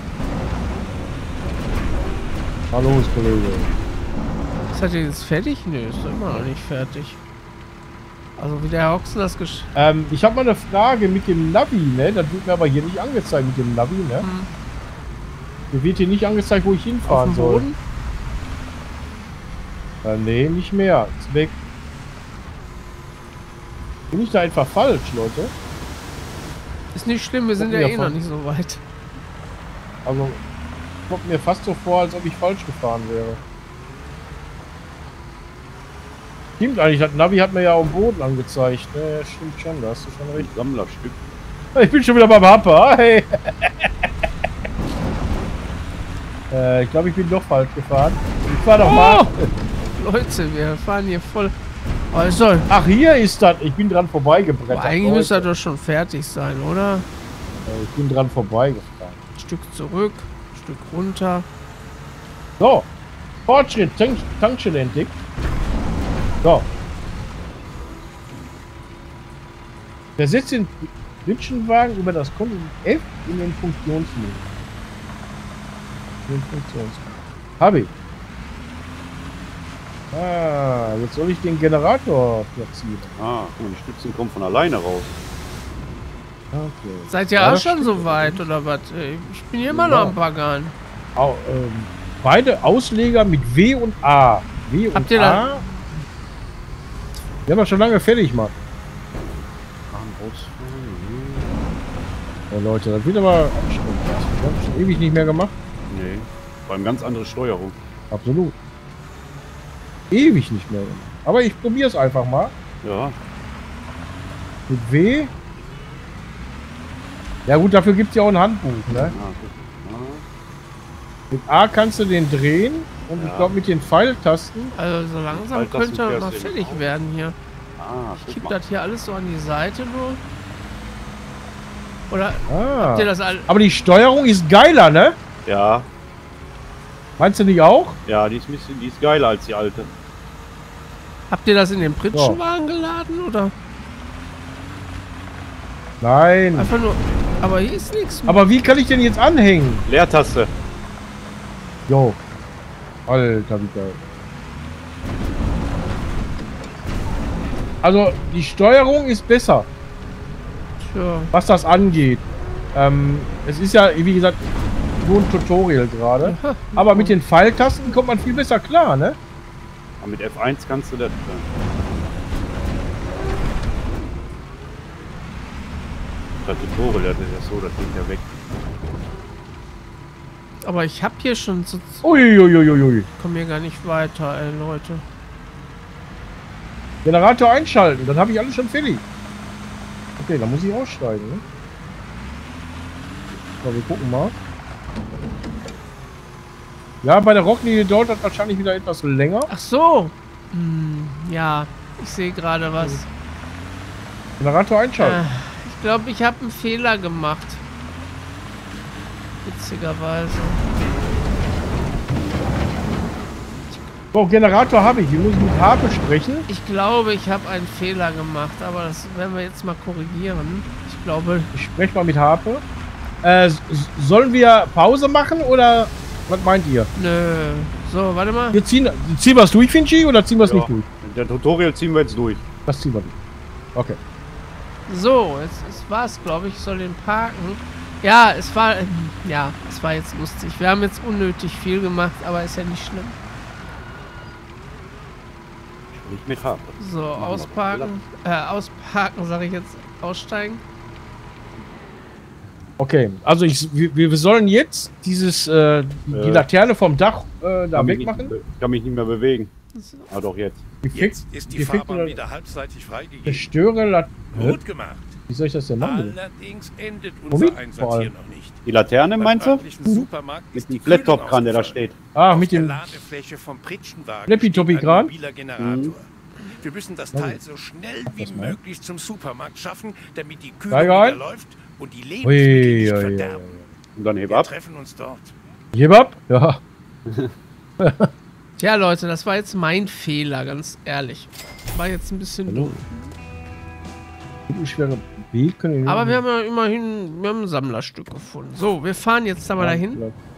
[SPEAKER 3] Hallo, Kollege.
[SPEAKER 1] Ist das jetzt fertig? Nö, ist immer noch nicht fertig. Also wie der Herr Hoxen das gesch...
[SPEAKER 3] Ähm, ich habe mal eine Frage mit dem Navi, ne? Das wird mir aber hier nicht angezeigt mit dem Navi, ne?
[SPEAKER 1] Hm.
[SPEAKER 3] Mir wird hier nicht angezeigt, wo ich
[SPEAKER 1] Auf
[SPEAKER 3] hinfahren
[SPEAKER 1] dem
[SPEAKER 3] soll.
[SPEAKER 1] Boden?
[SPEAKER 3] Äh, nee, nicht mehr. Ist weg. Bin ich da einfach falsch, Leute?
[SPEAKER 1] Ist nicht schlimm, wir sind
[SPEAKER 3] Gucken
[SPEAKER 1] ja
[SPEAKER 3] wir
[SPEAKER 1] eh noch
[SPEAKER 3] von-
[SPEAKER 1] nicht so weit.
[SPEAKER 3] Also, kommt mir fast so vor, als ob ich falsch gefahren wäre. Stimmt eigentlich, das Navi hat mir ja auf dem Boden angezeigt. Ne, ja, stimmt schon, da hast du schon recht.
[SPEAKER 2] Ein Sammlerstück.
[SPEAKER 3] Ich bin schon wieder beim Happer. Hey. äh, ich glaube, ich bin doch falsch gefahren. Ich fahr doch mal.
[SPEAKER 1] Leute, wir fahren hier voll... Also,
[SPEAKER 3] Ach, hier ist das. Ich bin dran vorbeigebrettert.
[SPEAKER 1] eigentlich
[SPEAKER 3] Leute.
[SPEAKER 1] müsste das doch schon fertig sein, oder?
[SPEAKER 3] Äh, Ich bin dran vorbeigefahren.
[SPEAKER 1] Ein Stück zurück, ein Stück runter.
[SPEAKER 3] So. Fortschritt. Tank Tankstelle entdeckt. So. Versetzt den Ritschenwagen über das Konto F in den Funktionsmenü. In den Funktionsmenü. Habe ich. Ah, jetzt soll ich den Generator platzieren.
[SPEAKER 2] Ah, guck mal, die Stützen kommen von alleine raus.
[SPEAKER 3] Okay.
[SPEAKER 1] Seid ihr
[SPEAKER 3] Ja,
[SPEAKER 1] auch
[SPEAKER 3] das
[SPEAKER 1] schon
[SPEAKER 3] stimmt.
[SPEAKER 1] so weit, oder was? Ey, Ich bin hier immer noch
[SPEAKER 3] Ja.
[SPEAKER 1] am Baggern.
[SPEAKER 3] Au, ähm, beide Ausleger mit W und A. W und
[SPEAKER 1] Habt ihr
[SPEAKER 3] A.
[SPEAKER 1] da-
[SPEAKER 3] Wir haben das schon lange fertig, Mann.
[SPEAKER 2] Fahren, rausfahren.
[SPEAKER 3] Ja, Leute, das wird aber anstrengend. Wir haben schon ewig nicht mehr gemacht.
[SPEAKER 2] Nee, vor allem ganz andere Steuerung.
[SPEAKER 3] Absolut. Ewig nicht mehr gemacht. Aber ich probiere es einfach mal.
[SPEAKER 2] Ja,
[SPEAKER 3] Mit W. Ja gut, dafür gibt es ja auch ein Handbuch, ne?
[SPEAKER 2] ah, guck.
[SPEAKER 3] Mit A kannst du den drehen und ich
[SPEAKER 2] Ja.
[SPEAKER 3] glaube mit den Pfeiltasten.
[SPEAKER 1] Also so langsam
[SPEAKER 2] Halt, dass
[SPEAKER 1] könnte
[SPEAKER 2] du
[SPEAKER 1] das
[SPEAKER 2] fährst
[SPEAKER 1] mal
[SPEAKER 2] eben
[SPEAKER 1] fertig
[SPEAKER 2] auch.
[SPEAKER 1] werden hier.
[SPEAKER 2] Ah,
[SPEAKER 1] Ich
[SPEAKER 2] guck
[SPEAKER 1] kipp
[SPEAKER 2] mal.
[SPEAKER 1] das hier alles so an die Seite nur. Oder
[SPEAKER 3] Ah.
[SPEAKER 1] habt ihr das all...
[SPEAKER 3] Aber die Steuerung ist geiler, ne?
[SPEAKER 2] Ja,
[SPEAKER 3] Meinst du nicht auch?
[SPEAKER 2] ja, die ist, ein bisschen, die ist geiler als die alte.
[SPEAKER 1] Habt ihr das in den Pritschenwagen geladen, oder?
[SPEAKER 3] Nein.
[SPEAKER 1] Einfach nur... Aber hier ist nichts.
[SPEAKER 3] Aber wie kann ich denn jetzt anhängen?
[SPEAKER 2] Leertaste.
[SPEAKER 3] Jo. Alter, wie geil. Also, die Steuerung ist besser,
[SPEAKER 1] Tja.
[SPEAKER 3] was das angeht. Ähm, es ist ja, wie gesagt, nur ein Tutorial gerade.
[SPEAKER 1] Aha.
[SPEAKER 3] Aber mit den Pfeiltasten kommt man viel besser klar, ne?
[SPEAKER 2] Aber mit F eins kannst du das. äh, Das Tutorial, das ist ja so, das geht ja weg.
[SPEAKER 1] Aber ich hab hier schon... So,
[SPEAKER 3] Uiuiuiui.
[SPEAKER 1] komm hier gar nicht weiter, ey, Leute.
[SPEAKER 3] Generator einschalten, dann habe ich alles schon fertig. Okay, dann muss ich aussteigen, ne? So, wir gucken mal. Ja, bei der Rocklinie dauert das wahrscheinlich wieder etwas länger.
[SPEAKER 1] Ach so. Hm, ja, ich sehe gerade was.
[SPEAKER 3] Generator einschalten.
[SPEAKER 1] Äh, ich glaube, ich habe einen Fehler gemacht. Witzigerweise.
[SPEAKER 3] So, Generator habe ich. Wir müssen mit H besprechen.
[SPEAKER 1] Ich glaube, ich habe einen Fehler gemacht, aber das werden wir jetzt mal korrigieren. Ich glaube...
[SPEAKER 3] Ich spreche mal mit Harpe. Äh, sollen wir Pause machen oder was meint ihr?
[SPEAKER 1] Nö. So, warte mal.
[SPEAKER 3] Wir ziehen, ziehen wir es durch, Finchi, oder ziehen wir es
[SPEAKER 2] Ja.
[SPEAKER 3] nicht durch?
[SPEAKER 2] Der Tutorial ziehen wir jetzt durch.
[SPEAKER 3] Das ziehen wir durch. Okay.
[SPEAKER 1] So, jetzt es war's, glaube ich. Ich soll den parken. Ja, es war... äh, Ja, es war jetzt lustig. Wir haben jetzt unnötig viel gemacht, aber ist ja nicht schlimm.
[SPEAKER 2] Nicht mit Harpe.
[SPEAKER 1] So,
[SPEAKER 2] Machen wir
[SPEAKER 1] ausparken. Äh, ausparken, sage ich jetzt. Aussteigen.
[SPEAKER 3] Okay, also ich, wir, wir sollen jetzt dieses, äh, die
[SPEAKER 2] Äh.
[SPEAKER 3] Laterne vom Dach äh, da
[SPEAKER 2] Kann mich
[SPEAKER 3] wegmachen.
[SPEAKER 2] nicht- Ich kann mich nicht mehr bewegen.
[SPEAKER 1] So.
[SPEAKER 2] Ah, doch jetzt.
[SPEAKER 3] Defekt,
[SPEAKER 4] Jetzt ist die
[SPEAKER 3] defekt
[SPEAKER 4] Fahrbahn
[SPEAKER 3] oder
[SPEAKER 4] wieder halbseitig freigegeben.
[SPEAKER 3] zerstöre Laterne.
[SPEAKER 4] Gut gemacht.
[SPEAKER 3] Wie soll ich das denn machen?
[SPEAKER 4] Allerdings endet
[SPEAKER 3] Womit?
[SPEAKER 4] unser Einsatz
[SPEAKER 3] Vor allem.
[SPEAKER 4] hier noch nicht.
[SPEAKER 2] Die Laterne,
[SPEAKER 4] Beim
[SPEAKER 2] meinst du?
[SPEAKER 4] örtlichen
[SPEAKER 3] Mhm.
[SPEAKER 4] Supermarkt
[SPEAKER 2] Mit
[SPEAKER 4] ist
[SPEAKER 2] dem
[SPEAKER 4] die Kühlung
[SPEAKER 2] Flat-Top-Kran, der da
[SPEAKER 4] ausgefallen.
[SPEAKER 2] steht.
[SPEAKER 3] Ah,
[SPEAKER 4] Auf
[SPEAKER 3] mit
[SPEAKER 4] der
[SPEAKER 3] dem...
[SPEAKER 4] Ladefläche vom Pritschenwagen
[SPEAKER 3] Flappy-Toppy-Kran?
[SPEAKER 4] steht ein mobiler Generator.
[SPEAKER 2] Mhm.
[SPEAKER 4] Wir müssen das Teil so schnell wie
[SPEAKER 3] das mal.
[SPEAKER 4] möglich zum Supermarkt schaffen, damit die Kühlung
[SPEAKER 3] Zeig
[SPEAKER 4] wieder
[SPEAKER 3] ein.
[SPEAKER 4] läuft und die
[SPEAKER 3] Ui,
[SPEAKER 4] Lebensmittel nicht
[SPEAKER 3] ui, ui,
[SPEAKER 4] verderben.
[SPEAKER 2] Und dann heb
[SPEAKER 4] Wir
[SPEAKER 2] ab.
[SPEAKER 4] treffen uns dort.
[SPEAKER 3] Gib ab? Ja.
[SPEAKER 1] Tja, Leute, das war jetzt mein Fehler, ganz ehrlich. War jetzt ein bisschen
[SPEAKER 3] Hallo.
[SPEAKER 1] doof.
[SPEAKER 3] Schwere B können
[SPEAKER 1] Aber wir haben ja immerhin wir haben ein Sammlerstück gefunden. So, wir fahren jetzt aber dahin.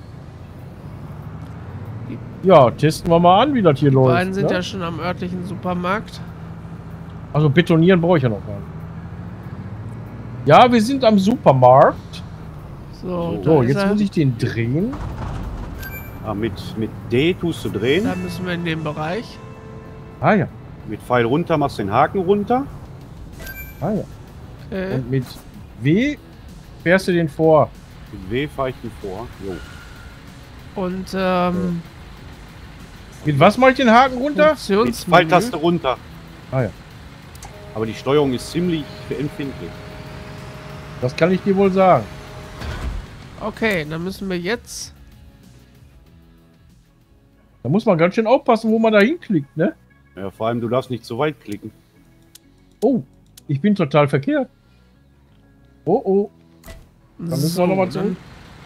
[SPEAKER 3] Ja, testen wir mal an, wie das hier
[SPEAKER 1] Die
[SPEAKER 3] läuft.
[SPEAKER 1] beiden sind
[SPEAKER 3] ne?
[SPEAKER 1] ja schon am örtlichen Supermarkt.
[SPEAKER 3] Also betonieren brauche ich ja noch gar nicht. Ja, wir sind am Supermarkt.
[SPEAKER 1] So,
[SPEAKER 3] So,
[SPEAKER 1] da ist
[SPEAKER 3] jetzt
[SPEAKER 1] er.
[SPEAKER 3] muss ich den drehen.
[SPEAKER 2] Ah, mit, mit D tust du drehen.
[SPEAKER 1] Da müssen wir in den Bereich.
[SPEAKER 3] Ah ja,
[SPEAKER 2] Mit Pfeil runter machst du den Haken runter.
[SPEAKER 3] ah ja.
[SPEAKER 1] Okay.
[SPEAKER 3] Und mit W fährst du den vor.
[SPEAKER 2] Mit W fahre ich den vor. Jo.
[SPEAKER 1] Und ähm,
[SPEAKER 3] Mit was mache ich den Haken runter?
[SPEAKER 2] Mit
[SPEAKER 1] Funktionsmenü.
[SPEAKER 2] Pfeiltaste runter.
[SPEAKER 3] Ah ja,
[SPEAKER 2] Aber die Steuerung ist ziemlich empfindlich.
[SPEAKER 3] das kann ich dir wohl sagen.
[SPEAKER 1] Okay, dann müssen wir jetzt.
[SPEAKER 3] Da muss man ganz schön aufpassen, wo man da hinklickt, ne?
[SPEAKER 2] Ja, vor allem, du darfst nicht zu weit klicken.
[SPEAKER 3] Oh, ich bin total verkehrt. Oh, oh. Dann müssen wir nochmal zurück.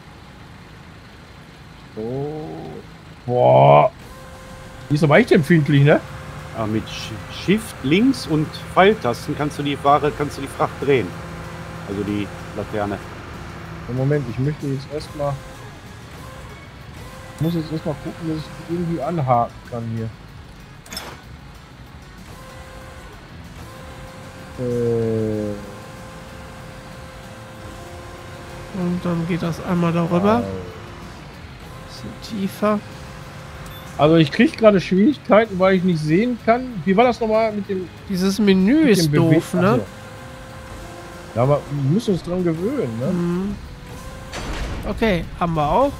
[SPEAKER 3] Oh. Boah. Die ist aber echt empfindlich, ne?
[SPEAKER 2] Ah, mit Sh- Shift links und Pfeiltasten kannst du die Ware, kannst du die Fracht drehen. Also die Laterne.
[SPEAKER 3] Moment, ich möchte jetzt erstmal. Ich muss jetzt erstmal gucken, dass ich die irgendwie anhaken kann hier. Äh,
[SPEAKER 1] Und dann geht das einmal darüber. Bisschen tiefer.
[SPEAKER 3] Also ich kriege gerade Schwierigkeiten, weil ich nicht sehen kann. Wie war das nochmal mit dem,
[SPEAKER 1] Dieses Menü
[SPEAKER 3] mit
[SPEAKER 1] ist
[SPEAKER 3] dem
[SPEAKER 1] doof,
[SPEAKER 3] Bewe-
[SPEAKER 1] ne?
[SPEAKER 3] Ach so. Ja, aber wir müssen uns dran gewöhnen, ne?
[SPEAKER 1] Mhm. Okay, haben wir auch.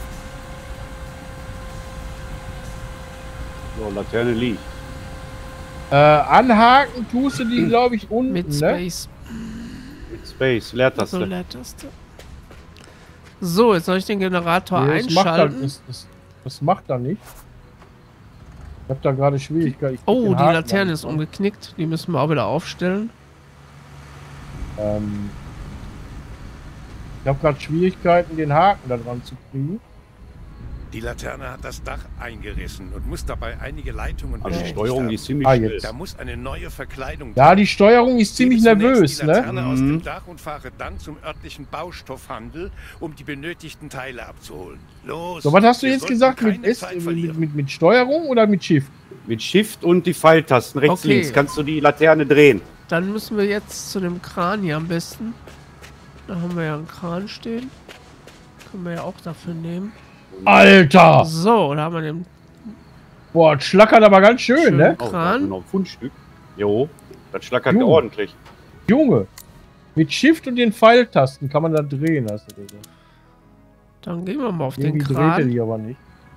[SPEAKER 2] So, Laterne liegt.
[SPEAKER 3] Äh, anhaken tust du die, glaube ich, unten,
[SPEAKER 1] Mit
[SPEAKER 3] ne?
[SPEAKER 1] Space.
[SPEAKER 2] Mit Space,
[SPEAKER 1] So,
[SPEAKER 2] Leertaste.
[SPEAKER 1] Leertaste. So, jetzt soll ich den Generator
[SPEAKER 3] Nee, das macht er,
[SPEAKER 1] einschalten.
[SPEAKER 3] das, das, das macht er nicht. Ich habe da gerade Schwierigkeiten. Ich krieg
[SPEAKER 1] Oh,
[SPEAKER 3] den
[SPEAKER 1] die
[SPEAKER 3] Haken
[SPEAKER 1] Laterne
[SPEAKER 3] da
[SPEAKER 1] ist
[SPEAKER 3] nicht
[SPEAKER 1] umgeknickt. Die müssen wir auch wieder aufstellen.
[SPEAKER 3] drauf. Ähm, ich habe gerade Schwierigkeiten, den Haken da dran zu kriegen.
[SPEAKER 4] Die Laterne hat das Dach eingerissen und muss dabei einige Leitungen
[SPEAKER 2] Also die
[SPEAKER 4] beschädigt
[SPEAKER 2] Steuerung, die
[SPEAKER 4] haben.
[SPEAKER 2] ist ziemlich
[SPEAKER 3] Ah,
[SPEAKER 2] schnell.
[SPEAKER 3] jetzt.
[SPEAKER 4] Da muss eine neue Verkleidung.
[SPEAKER 3] Ja, die Steuerung ist ziemlich
[SPEAKER 4] Hebe zunächst
[SPEAKER 3] nervös,
[SPEAKER 4] die
[SPEAKER 3] ne?
[SPEAKER 4] Laterne aus
[SPEAKER 2] Mhm.
[SPEAKER 4] dem Dach und fahre dann zum örtlichen Baustoffhandel, um die benötigten Teile abzuholen. Los!
[SPEAKER 3] So, was hast du
[SPEAKER 4] wir
[SPEAKER 3] jetzt
[SPEAKER 4] sollten
[SPEAKER 3] gesagt? Mit,
[SPEAKER 4] keine
[SPEAKER 3] S,
[SPEAKER 4] Zeit
[SPEAKER 3] mit,
[SPEAKER 4] verlieren.
[SPEAKER 3] mit, mit Steuerung oder mit Shift?
[SPEAKER 2] Mit Shift und die Pfeiltasten rechts,
[SPEAKER 1] Okay.
[SPEAKER 2] links kannst du die Laterne drehen.
[SPEAKER 1] Dann müssen wir jetzt zu dem Kran hier am besten. Da haben wir ja einen Kran stehen. Können wir ja auch dafür nehmen.
[SPEAKER 3] Alter!
[SPEAKER 1] So, da haben wir den
[SPEAKER 3] Boah, das schlackert aber ganz schön,
[SPEAKER 1] Schön.
[SPEAKER 3] ne?
[SPEAKER 2] Oh, da
[SPEAKER 1] Kran.
[SPEAKER 2] haben wir noch ein Fundstück. Jo, das schlackert
[SPEAKER 3] Junge.
[SPEAKER 2] ordentlich.
[SPEAKER 3] Junge! Mit Shift und den Pfeiltasten kann man da drehen, hast du gesagt.
[SPEAKER 1] Dann gehen wir mal auf den
[SPEAKER 3] Irgendwie dreht er
[SPEAKER 1] Kran.
[SPEAKER 3] die aber nicht.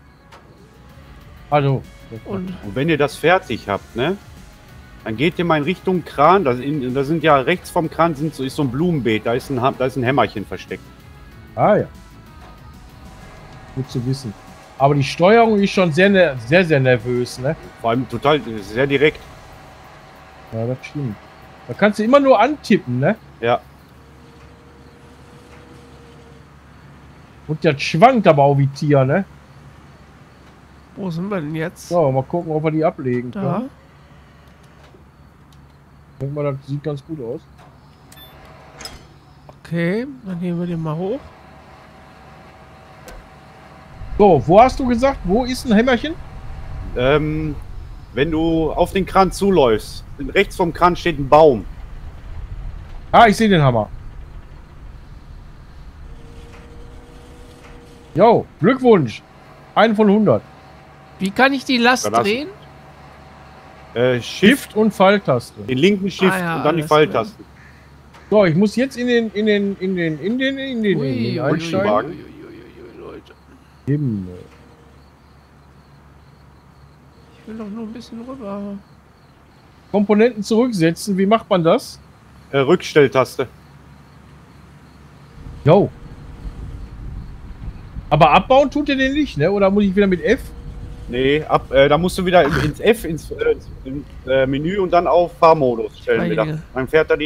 [SPEAKER 3] Also,
[SPEAKER 1] Und
[SPEAKER 2] Und wenn ihr das fertig habt, ne? Dann geht ihr mal in Richtung Kran. Da, in, da sind ja rechts vom Kran sind so, ist so ein Blumenbeet. Da ist ein, Ha- da ist ein Hämmerchen versteckt.
[SPEAKER 3] Ah ja. Gut zu wissen. Aber die Steuerung ist schon sehr, ner- sehr, sehr nervös, ne?
[SPEAKER 2] Vor allem total sehr direkt.
[SPEAKER 3] Ja, das stimmt. Da kannst du immer nur antippen, ne?
[SPEAKER 2] Ja.
[SPEAKER 3] Und das schwankt aber auch wie Tier, ne?
[SPEAKER 1] Wo sind wir denn jetzt?
[SPEAKER 3] So, mal gucken, ob wir die ablegen
[SPEAKER 1] Da.
[SPEAKER 3] können. Ich denke mal, das sieht ganz gut aus.
[SPEAKER 1] Okay, dann nehmen wir den mal hoch.
[SPEAKER 3] So, wo hast du gesagt? Wo ist ein Hämmerchen?
[SPEAKER 2] Ähm, wenn du auf den Kran zuläufst, rechts vom Kran steht ein Baum.
[SPEAKER 3] Ah, ich sehe den Hammer. Jo, Glückwunsch. Einen von hundert.
[SPEAKER 1] Wie kann ich die Last
[SPEAKER 2] Ja, das-
[SPEAKER 1] drehen?
[SPEAKER 2] Äh, Shift,
[SPEAKER 3] Shift und Pfeiltaste.
[SPEAKER 2] den linken Shift
[SPEAKER 1] Ah ja,
[SPEAKER 2] und dann die
[SPEAKER 1] alles
[SPEAKER 2] Pfeiltasten.
[SPEAKER 3] So, ich muss jetzt in den, in den, in den, in den, in den, in den einsteigen.
[SPEAKER 2] Wagen.
[SPEAKER 1] ui, ui, ui, Leute.
[SPEAKER 3] Himmel.
[SPEAKER 1] Ich will doch nur ein bisschen rüber.
[SPEAKER 3] Komponenten zurücksetzen, wie macht man das?
[SPEAKER 2] Äh, Rückstelltaste.
[SPEAKER 3] Jo. Aber abbauen tut ihr den nicht, ne? Oder muss ich wieder mit F?
[SPEAKER 2] Nee, ab, äh, da musst du wieder in- ins F, ins, äh, ins ins, äh, Menü und dann auf Fahrmodus stellen wieder.
[SPEAKER 1] Heilige.
[SPEAKER 2] Dann fährt er die.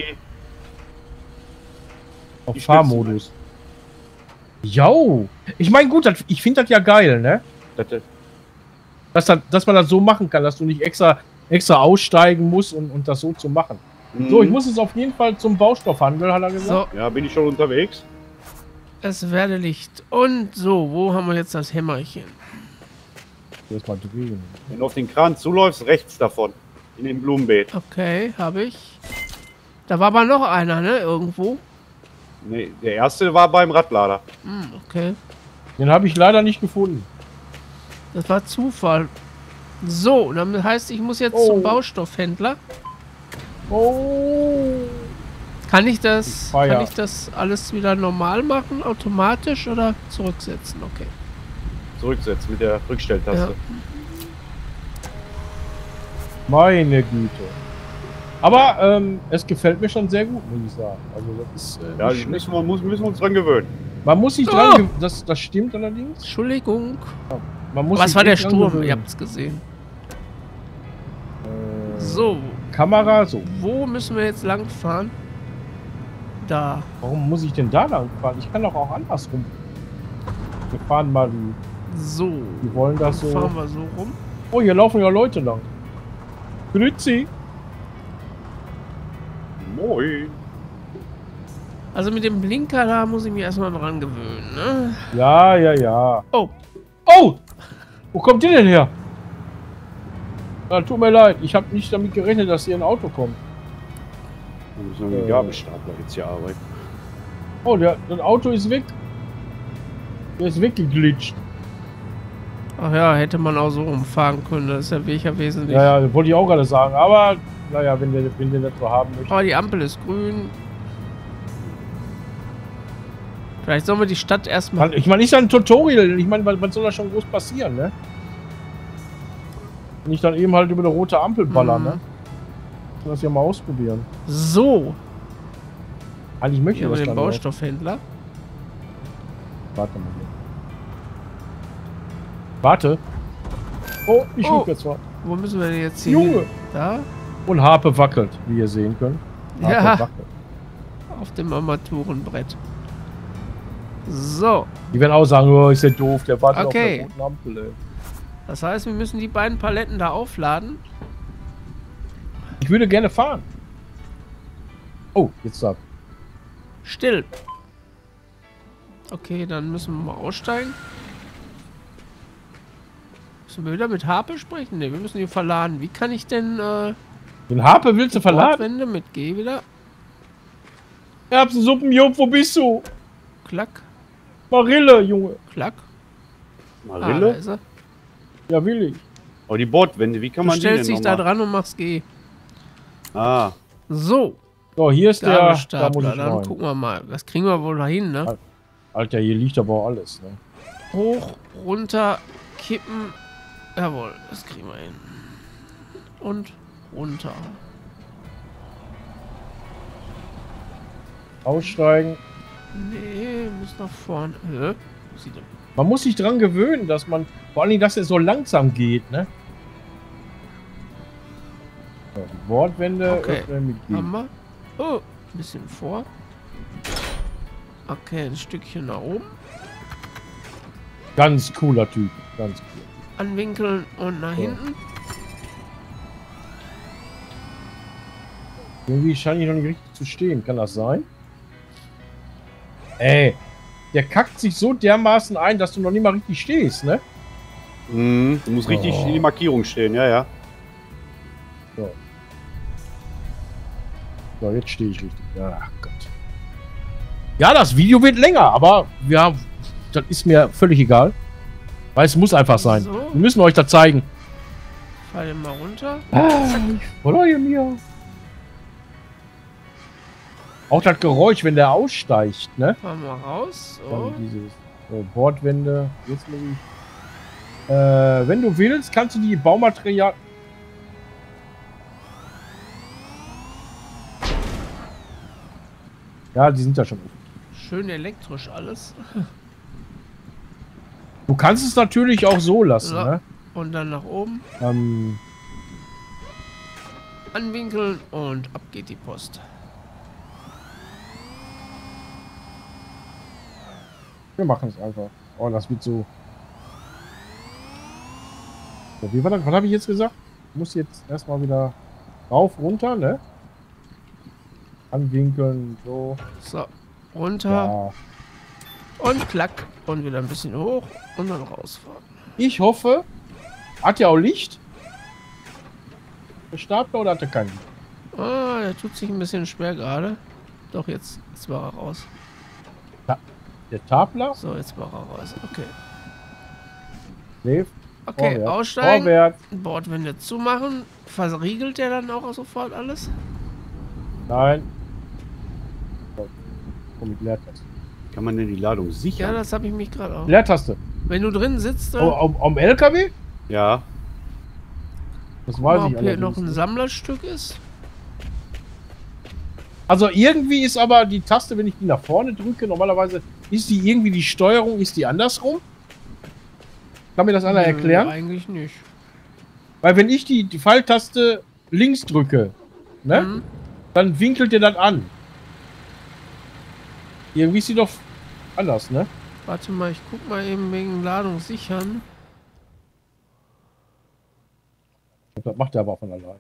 [SPEAKER 3] Auf
[SPEAKER 2] Die
[SPEAKER 3] Fahrmodus. Jo. Ich meine, gut, das, ich finde das ja geil, ne?
[SPEAKER 2] Das, das,
[SPEAKER 3] Dass, das, dass man das so machen kann, dass du nicht extra, extra aussteigen musst, um, um das so zu machen. So, ich muss jetzt auf jeden Fall zum Baustoffhandel, hat er gesagt.
[SPEAKER 1] So,
[SPEAKER 2] Ja, bin ich schon unterwegs.
[SPEAKER 1] es werde Licht. Und so, wo haben wir jetzt das Hämmerchen?
[SPEAKER 3] Erstmal drehen.
[SPEAKER 2] Wenn du auf den Kran zuläufst, rechts davon. In dem Blumenbeet.
[SPEAKER 1] Okay, habe ich. Da war aber noch einer, ne? Irgendwo.
[SPEAKER 2] Nee, der erste war beim Radlader.
[SPEAKER 1] Hm, okay.
[SPEAKER 3] Den habe ich leider nicht gefunden.
[SPEAKER 1] Das war Zufall. So, dann heißt, ich muss jetzt
[SPEAKER 3] Oh.
[SPEAKER 1] zum Baustoffhändler.
[SPEAKER 3] Oh.
[SPEAKER 1] Kann ich das,
[SPEAKER 3] Feuer.
[SPEAKER 1] kann ich das alles wieder normal machen, automatisch oder zurücksetzen? Okay.
[SPEAKER 2] Zurücksetzen mit der Rückstelltaste.
[SPEAKER 3] Meine Güte. Aber ähm, es gefällt mir schon sehr gut, muss ich sagen. Also das ist, äh,
[SPEAKER 2] Ja,
[SPEAKER 3] nicht
[SPEAKER 2] das
[SPEAKER 3] schlecht.
[SPEAKER 2] müssen wir, muss, müssen wir uns dran gewöhnen.
[SPEAKER 3] Man muss sich
[SPEAKER 1] Oh.
[SPEAKER 3] dran, ge- das, das stimmt allerdings.
[SPEAKER 1] Entschuldigung.
[SPEAKER 3] Man muss
[SPEAKER 1] Was
[SPEAKER 3] sich
[SPEAKER 1] war der
[SPEAKER 3] echt dran
[SPEAKER 1] Sturm?
[SPEAKER 3] gewöhnen.
[SPEAKER 1] Ihr habt es gesehen.
[SPEAKER 3] Äh,
[SPEAKER 1] So,
[SPEAKER 3] Kamera, so.
[SPEAKER 1] wo müssen wir jetzt lang fahren? Da.
[SPEAKER 3] Warum muss ich denn da lang fahren? Ich kann doch auch andersrum. Wir fahren mal die.
[SPEAKER 1] So.
[SPEAKER 3] Die wollen das so.
[SPEAKER 1] Fahren wir so rum.
[SPEAKER 3] Oh, hier laufen ja Leute lang. Grüezi.
[SPEAKER 2] Moin.
[SPEAKER 1] Also mit dem Blinker da muss ich mich erstmal dran gewöhnen, ne?
[SPEAKER 3] Ja, ja, ja.
[SPEAKER 1] Oh,
[SPEAKER 3] Oh! Wo kommt ihr denn her? Ja, tut mir leid. Ich habe nicht damit gerechnet, dass hier ein Auto kommt.
[SPEAKER 2] Wir müssen mit dem
[SPEAKER 3] Äh.
[SPEAKER 2] Gabelstapler jetzt hier arbeiten.
[SPEAKER 3] Oh, der, das Auto ist weg. Der ist weggeglitscht.
[SPEAKER 1] ach ja, hätte man auch so rumfahren können. Das ist der Weg ja wesentlich.
[SPEAKER 3] Ja, ja, das wollte ich auch gerade sagen. Aber, naja, wenn der, wenn der das so haben möchte.
[SPEAKER 1] Aber die Ampel ist grün. Vielleicht sollen wir die Stadt erstmal.
[SPEAKER 3] Ich meine, ist ja ein Tutorial. Ich meine, was, was soll da schon groß passieren, ne? Wenn ich dann eben halt über eine rote Ampel baller,
[SPEAKER 1] Mhm.
[SPEAKER 3] ne? Ich will das ja mal ausprobieren.
[SPEAKER 1] So,
[SPEAKER 3] Eigentlich möchte
[SPEAKER 1] hier
[SPEAKER 3] ich
[SPEAKER 1] haben wir
[SPEAKER 3] das
[SPEAKER 1] den
[SPEAKER 3] dann auch.
[SPEAKER 1] Baustoffhändler.
[SPEAKER 3] Warte mal. Warte. Oh, ich
[SPEAKER 1] Oh.
[SPEAKER 3] lieg jetzt mal.
[SPEAKER 1] Wo müssen wir denn jetzt hier
[SPEAKER 3] Junge.
[SPEAKER 1] hin? Da?
[SPEAKER 3] Und Harpe wackelt, wie ihr sehen könnt. Harpe
[SPEAKER 1] Ja.
[SPEAKER 3] wackelt.
[SPEAKER 1] Auf dem Armaturenbrett. So,
[SPEAKER 3] Die werden auch sagen, oh, ist der doof, der wartet
[SPEAKER 1] Okay.
[SPEAKER 3] auf der roten Ampel, ey.
[SPEAKER 1] das heißt, wir müssen die beiden Paletten da aufladen.
[SPEAKER 3] Ich würde gerne fahren. Oh, jetzt sag.
[SPEAKER 1] Still. Okay, dann müssen wir mal aussteigen. Müssen wir wieder mit Harpe sprechen? Ne, wir müssen ihn verladen. Wie kann ich denn äh,
[SPEAKER 3] Den Harpe willst du verladen?
[SPEAKER 1] Bordwände mit G wieder?
[SPEAKER 3] Erbsensuppenjupp, wo bist du?
[SPEAKER 1] Klack,
[SPEAKER 3] Marille, Junge.
[SPEAKER 1] klack. Ah, da
[SPEAKER 2] Marille?
[SPEAKER 1] ist er.
[SPEAKER 3] Ja, will ich.
[SPEAKER 2] Oh, die Bordwände, wie kann
[SPEAKER 1] Du
[SPEAKER 2] man die denn
[SPEAKER 1] stellst dich da
[SPEAKER 2] nochmal?
[SPEAKER 1] dran und machst G.
[SPEAKER 2] Ah,
[SPEAKER 1] So,
[SPEAKER 3] So, hier ist der. Da muss
[SPEAKER 1] Gabelstapler.
[SPEAKER 3] ich
[SPEAKER 1] Dann
[SPEAKER 3] rein.
[SPEAKER 1] gucken wir mal. Das kriegen wir wohl dahin, ne?
[SPEAKER 3] Alter, hier liegt aber auch alles, ne?
[SPEAKER 1] Hoch, runter, kippen. Jawohl, das kriegen wir hin. Und runter.
[SPEAKER 3] Aussteigen.
[SPEAKER 1] Nee, muss nach vorne. Hä? Sieht er-
[SPEAKER 3] Man muss sich dran gewöhnen, dass man, vor allem, dass er so langsam geht, ne? So, die Bordwände
[SPEAKER 1] Okay.
[SPEAKER 3] öffnen mit G.
[SPEAKER 1] Haben wir? Oh, ein bisschen vor. Okay, ein Stückchen nach oben.
[SPEAKER 3] Ganz cooler Typ. Ganz cool.
[SPEAKER 1] Anwinkeln und nach
[SPEAKER 3] So.
[SPEAKER 1] hinten.
[SPEAKER 3] Irgendwie scheine ich noch nicht richtig zu stehen. Kann das sein? Ey, der kackt sich so dermaßen ein, dass du noch nicht mal richtig stehst, ne?
[SPEAKER 2] Mhm. Du musst richtig
[SPEAKER 3] Oh.
[SPEAKER 2] in die Markierung stehen, ja, ja.
[SPEAKER 3] So. So, jetzt stehe ich richtig. Ach Gott. Ja, das Video wird länger, aber ja, das ist mir völlig egal. Weil es muss einfach sein.
[SPEAKER 1] So.
[SPEAKER 3] Wir müssen euch das zeigen.
[SPEAKER 1] Fall mal runter.
[SPEAKER 3] Ah, ich freue mich. Auch das Geräusch, wenn der aussteigt, ne?
[SPEAKER 1] Fahren wir raus. So.
[SPEAKER 3] Dann dieses so, Bordwände. Jetzt muss ich. Äh, wenn du willst, kannst du die Baumaterial. Ja, die sind ja schon.
[SPEAKER 1] Schön elektrisch alles.
[SPEAKER 3] Du kannst es natürlich auch so lassen,
[SPEAKER 1] So.
[SPEAKER 3] ne?
[SPEAKER 1] Und dann nach oben.
[SPEAKER 3] Ähm,
[SPEAKER 1] Anwinkeln und ab geht die Post.
[SPEAKER 3] wir machen es einfach. Oh, das wird so. So, wie war das? Was habe ich jetzt gesagt? Ich muss jetzt erstmal wieder rauf, runter, ne? Anwinkeln, so.
[SPEAKER 1] So. Runter
[SPEAKER 3] Ja.
[SPEAKER 1] und klack. Und wieder ein bisschen hoch und dann rausfahren.
[SPEAKER 3] Ich hoffe, hat ja auch Licht. Der Stapler oder hat er kein Licht?
[SPEAKER 1] Ah, der tut sich ein bisschen schwer gerade. Doch, jetzt, jetzt war er raus.
[SPEAKER 3] Der Stapler
[SPEAKER 1] So, jetzt war er raus. Okay.
[SPEAKER 3] schläft.
[SPEAKER 1] Okay,
[SPEAKER 3] Vorwärts.
[SPEAKER 1] aussteigen.
[SPEAKER 3] Vorwärts.
[SPEAKER 1] Bordwände zumachen. Verriegelt der dann auch sofort alles?
[SPEAKER 3] Nein. So. Komm mit Leertaste.
[SPEAKER 2] Kann man denn die Ladung
[SPEAKER 1] Ja,
[SPEAKER 2] sichern?
[SPEAKER 1] das habe ich mich gerade auch.
[SPEAKER 3] Leertaste.
[SPEAKER 1] Wenn du drin sitzt, dann
[SPEAKER 3] Oh, am, am L K W?
[SPEAKER 2] Ja.
[SPEAKER 3] Das
[SPEAKER 1] guck
[SPEAKER 3] weiß
[SPEAKER 1] mal,
[SPEAKER 3] ich
[SPEAKER 1] ob hier
[SPEAKER 3] allerdings
[SPEAKER 1] noch ein
[SPEAKER 3] nicht.
[SPEAKER 1] Sammlerstück ist.
[SPEAKER 3] Also irgendwie ist aber die Taste, wenn ich die nach vorne drücke, normalerweise ist die irgendwie die Steuerung, ist die andersrum? Kann mir das einer
[SPEAKER 1] Nö,
[SPEAKER 3] erklären?
[SPEAKER 1] Eigentlich nicht.
[SPEAKER 3] Weil wenn ich die, die Pfeiltaste links drücke, ne,
[SPEAKER 1] Mhm.
[SPEAKER 3] dann winkelt der das an. Irgendwie ist die doch anders, ne?
[SPEAKER 1] Warte mal, ich guck mal eben wegen Ladung sichern.
[SPEAKER 3] Das macht er aber von allein.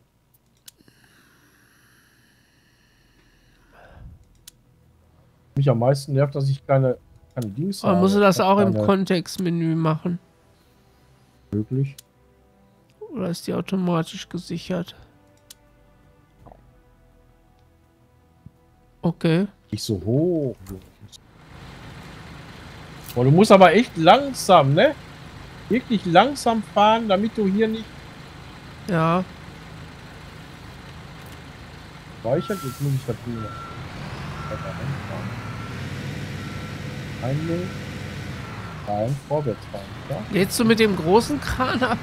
[SPEAKER 3] Mich am meisten nervt, dass ich keine, keine Dings
[SPEAKER 1] Aber musst du das auch im
[SPEAKER 3] keine-
[SPEAKER 1] Kontextmenü machen?
[SPEAKER 3] Möglich.
[SPEAKER 1] Oder ist die automatisch gesichert? Okay.
[SPEAKER 3] Nicht so hoch. Boah, du musst aber echt langsam, ne? Wirklich langsam fahren, damit du hier nicht
[SPEAKER 1] Ja.
[SPEAKER 3] speichert. Jetzt muss ich das tun. Einlegen. Rein, vorwärts fahren. Ja?
[SPEAKER 1] Lädst du mit dem großen Kran ab?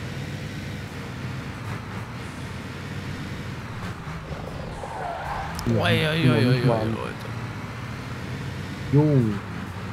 [SPEAKER 3] Ja,
[SPEAKER 1] Ui, ui, ui, ui, ui,
[SPEAKER 3] Mann.
[SPEAKER 1] Leute.
[SPEAKER 3] Junge.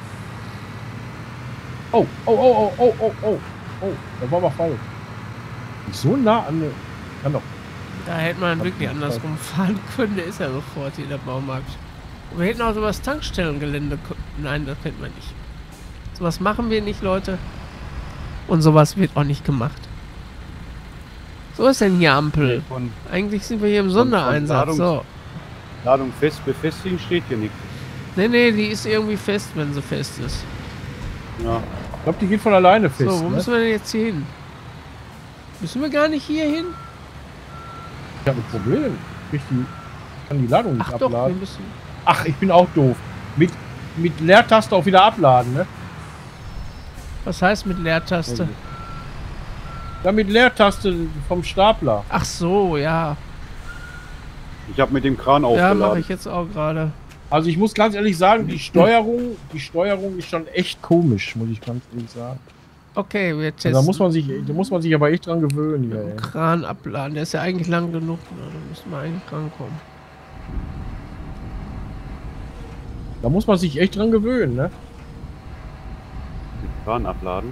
[SPEAKER 3] Oh, oh, oh, oh, oh, oh, oh. Oh, da war mal falsch. So nah an der. Kann doch.
[SPEAKER 1] Da hätte man wirklich andersrum fahren können. Der ist ja sofort hier der Baumarkt. Wir hätten auch über das Tankstellengelände. ko- Nein, das hätten wir nicht. Sowas machen wir nicht, Leute. Und sowas wird auch nicht gemacht. So ist denn hier Ampel.
[SPEAKER 2] Von
[SPEAKER 1] Eigentlich sind wir hier im
[SPEAKER 2] von
[SPEAKER 1] Sondereinsatz.
[SPEAKER 2] Ladungs-
[SPEAKER 1] So.
[SPEAKER 2] Ladung fest befestigen steht hier nichts.
[SPEAKER 1] Nee, nee, die ist irgendwie fest, wenn sie fest ist.
[SPEAKER 2] Ja.
[SPEAKER 3] Ich glaube, die geht von alleine fest.
[SPEAKER 1] So, wo
[SPEAKER 3] ne?
[SPEAKER 1] müssen wir denn jetzt hier hin? Müssen wir gar nicht hier hin?
[SPEAKER 3] Ich habe ein Problem. Ich die, kann die Ladung nicht
[SPEAKER 1] Ach doch, wir
[SPEAKER 3] abladen.
[SPEAKER 1] müssen.
[SPEAKER 3] Ach, ich bin auch doof. Mit, mit Leertaste auch wieder abladen, ne?
[SPEAKER 1] Was heißt mit Leertaste?
[SPEAKER 3] Ja, mit Leertaste vom Stapler.
[SPEAKER 1] Ach so, ja.
[SPEAKER 2] Ich habe mit dem Kran
[SPEAKER 1] Ja,
[SPEAKER 2] aufgeladen.
[SPEAKER 1] mache ich jetzt auch gerade.
[SPEAKER 3] Also ich muss ganz ehrlich sagen, die Steuerung, die Steuerung ist schon echt komisch, muss ich ganz ehrlich sagen.
[SPEAKER 1] Okay, wir testen.
[SPEAKER 3] Also da muss man sich, da muss man sich aber echt dran gewöhnen hier.
[SPEAKER 1] Mit dem
[SPEAKER 3] Ey.
[SPEAKER 1] Kran abladen. Der ist ja eigentlich lang genug. Ne? Da müssen wir eigentlich rankommen.
[SPEAKER 3] Da muss man sich echt dran gewöhnen, ne?
[SPEAKER 2] Den Kran abladen.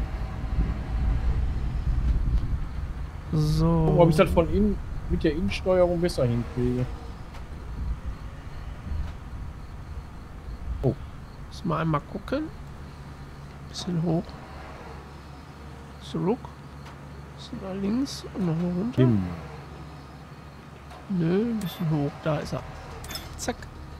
[SPEAKER 1] So.
[SPEAKER 3] Gucken, ob ich das von innen mit der Innensteuerung besser hinkriege.
[SPEAKER 1] Muss mal einmal gucken. Bisschen hoch. Zurück. Bisschen nach links und noch runter.
[SPEAKER 3] Hm.
[SPEAKER 1] Nö, ein bisschen hoch. Da ist er. Zack.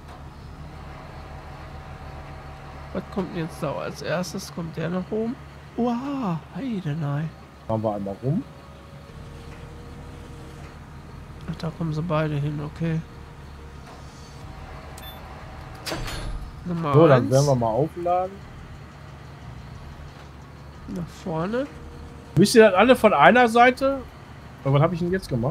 [SPEAKER 1] Was kommt denn jetzt da als erstes? Kommt der nach oben? Wow, Heidenei.
[SPEAKER 3] Fahren wir einmal rum.
[SPEAKER 1] Ach, da kommen sie beide hin, okay. Zack. Nummer
[SPEAKER 3] So, dann
[SPEAKER 1] eins.
[SPEAKER 3] werden wir mal aufladen.
[SPEAKER 1] Nach vorne.
[SPEAKER 3] Müsst ihr das alle von einer Seite? Aber was habe ich denn jetzt gemacht?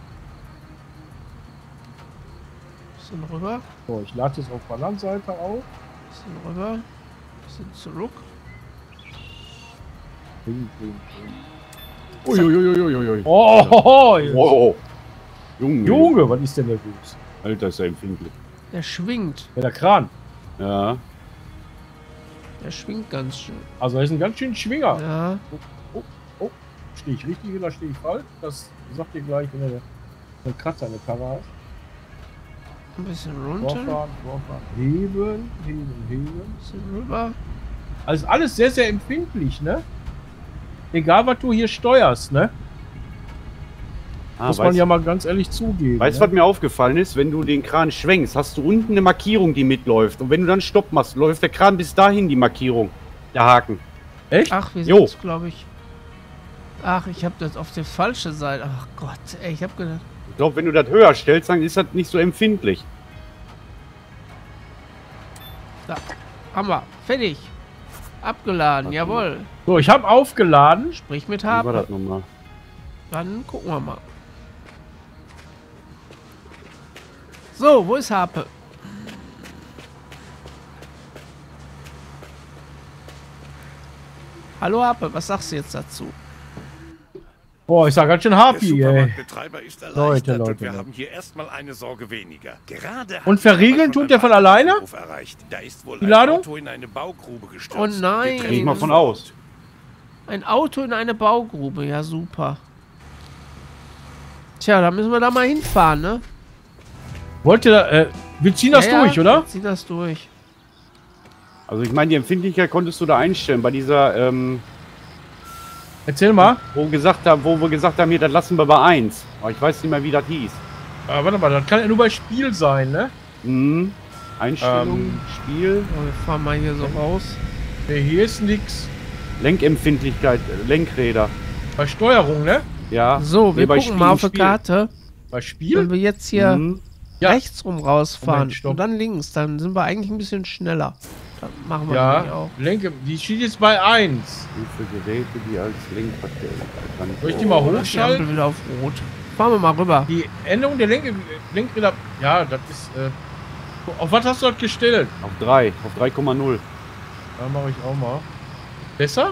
[SPEAKER 1] Bisschen rüber.
[SPEAKER 3] So, ich lade jetzt auf der anderen Seite auf.
[SPEAKER 1] Bisschen rüber. Bisschen zurück.
[SPEAKER 3] Ding, ding, ding.
[SPEAKER 2] Uiuiuiuiui.
[SPEAKER 3] Oh, oh, oh,
[SPEAKER 2] Wow. Junge.
[SPEAKER 3] Junge, was ist denn nervös?
[SPEAKER 2] Alter, ist er empfindlich.
[SPEAKER 1] Der schwingt.
[SPEAKER 3] Ja, der Kran.
[SPEAKER 2] Ja.
[SPEAKER 1] Der schwingt ganz schön.
[SPEAKER 3] Also, das ist ein ganz schön Schwinger.
[SPEAKER 1] Ja.
[SPEAKER 3] Stehe ich richtig oder stehe ich falsch? Das sagt ihr gleich, wenn er einen Kratzer in der Karre hat.
[SPEAKER 1] Ein bisschen runter.
[SPEAKER 3] Vorfahren, vorfahren. Heben, heben, heben.
[SPEAKER 1] Ein bisschen rüber.
[SPEAKER 3] Also alles sehr, sehr empfindlich, ne? Egal, was du hier steuerst, ne?
[SPEAKER 2] Ah,
[SPEAKER 3] Muss
[SPEAKER 2] weißt,
[SPEAKER 3] man ja mal ganz ehrlich zugeben.
[SPEAKER 2] weißt du,
[SPEAKER 3] ne?
[SPEAKER 2] was mir aufgefallen ist? Wenn du den Kran schwenkst, hast du unten eine Markierung, die mitläuft. Und wenn du dann Stopp machst, läuft der Kran bis dahin, die Markierung. Der Haken.
[SPEAKER 3] Echt?
[SPEAKER 1] Ach, wir
[SPEAKER 2] Jo.
[SPEAKER 1] sind, glaube ich. Ach, ich habe das auf der falschen Seite. Ach Gott, ey, ich habe gedacht.
[SPEAKER 2] Ich glaube, wenn du das höher stellst, dann ist das nicht so empfindlich.
[SPEAKER 1] Da. Haben wir. Fertig. Abgeladen, jawohl.
[SPEAKER 3] So, ich habe aufgeladen.
[SPEAKER 1] Sprich mit
[SPEAKER 2] Wie war
[SPEAKER 1] Harpe.
[SPEAKER 2] das nochmal?
[SPEAKER 1] Dann gucken wir mal. So, wo ist Harpe? Hallo Harpe, was sagst du jetzt dazu?
[SPEAKER 3] Boah, ich sag ganz schön
[SPEAKER 4] Der
[SPEAKER 3] happy, ey.
[SPEAKER 4] Supermarktbetreiber ist erleichtert
[SPEAKER 3] Leute,
[SPEAKER 4] und
[SPEAKER 3] Leute,
[SPEAKER 4] wir
[SPEAKER 3] Leute.
[SPEAKER 4] haben hier erstmal eine Sorge weniger. Gerade
[SPEAKER 3] Und verriegeln tut der von alleine?
[SPEAKER 4] Erreicht. Da ist wohl
[SPEAKER 3] Die
[SPEAKER 4] ein
[SPEAKER 3] Ladung?
[SPEAKER 4] Auto in eine Baugrube gestürzt.
[SPEAKER 1] Oh nein.
[SPEAKER 4] Wir
[SPEAKER 2] Gehe ich mal von
[SPEAKER 4] trennen
[SPEAKER 2] aus.
[SPEAKER 1] Ein Auto in eine Baugrube, ja super. Tja, da müssen wir da mal hinfahren, ne?
[SPEAKER 3] Wollt ihr da, äh, wir ziehen das
[SPEAKER 1] Ja,
[SPEAKER 3] durch,
[SPEAKER 1] ja,
[SPEAKER 3] oder?
[SPEAKER 1] wir ziehen das durch.
[SPEAKER 2] Also ich meine, die Empfindlichkeit konntest du da einstellen bei dieser, ähm,
[SPEAKER 3] Erzähl mal.
[SPEAKER 2] wo, gesagt haben, wo wir gesagt haben, hier, das lassen wir bei eins. Aber ich weiß nicht mehr, wie das hieß.
[SPEAKER 3] Ah, warte mal, das kann ja nur bei Spiel sein, ne?
[SPEAKER 2] Mhm. Einstellung,
[SPEAKER 3] Ähm.
[SPEAKER 2] Spiel,
[SPEAKER 1] So, wir fahren mal hier so raus.
[SPEAKER 3] Nee, hier ist nix.
[SPEAKER 2] Lenkempfindlichkeit, äh, Lenkräder.
[SPEAKER 3] Bei Steuerung, ne?
[SPEAKER 2] Ja.
[SPEAKER 1] So, wir
[SPEAKER 2] Nee, bei
[SPEAKER 1] gucken
[SPEAKER 2] Spiel,
[SPEAKER 1] mal auf die
[SPEAKER 2] Spiel.
[SPEAKER 1] Karte.
[SPEAKER 3] Bei
[SPEAKER 1] Wenn
[SPEAKER 3] Spiel?
[SPEAKER 1] wir jetzt hier
[SPEAKER 2] Mhm.
[SPEAKER 3] Ja.
[SPEAKER 1] rechts rum rausfahren
[SPEAKER 3] Moment, stopp.
[SPEAKER 1] und dann links, dann sind wir eigentlich ein bisschen schneller. Dann machen wir nämlich
[SPEAKER 3] Ja,
[SPEAKER 1] auch.
[SPEAKER 3] Lenke, die steht jetzt bei eins.
[SPEAKER 2] Für Geräte, die als Lenkrad gelten.
[SPEAKER 3] Soll ich die mal
[SPEAKER 1] Da ist die
[SPEAKER 3] hochschalten?
[SPEAKER 1] Ampel wieder auf Rot. Fahren wir mal rüber.
[SPEAKER 3] Die Änderung der Lenk Lenkräder. Ja, das ist. Äh, auf was hast du das gestellt?
[SPEAKER 2] Auf drei, auf drei Komma null.
[SPEAKER 3] Da mache ich auch mal. Besser?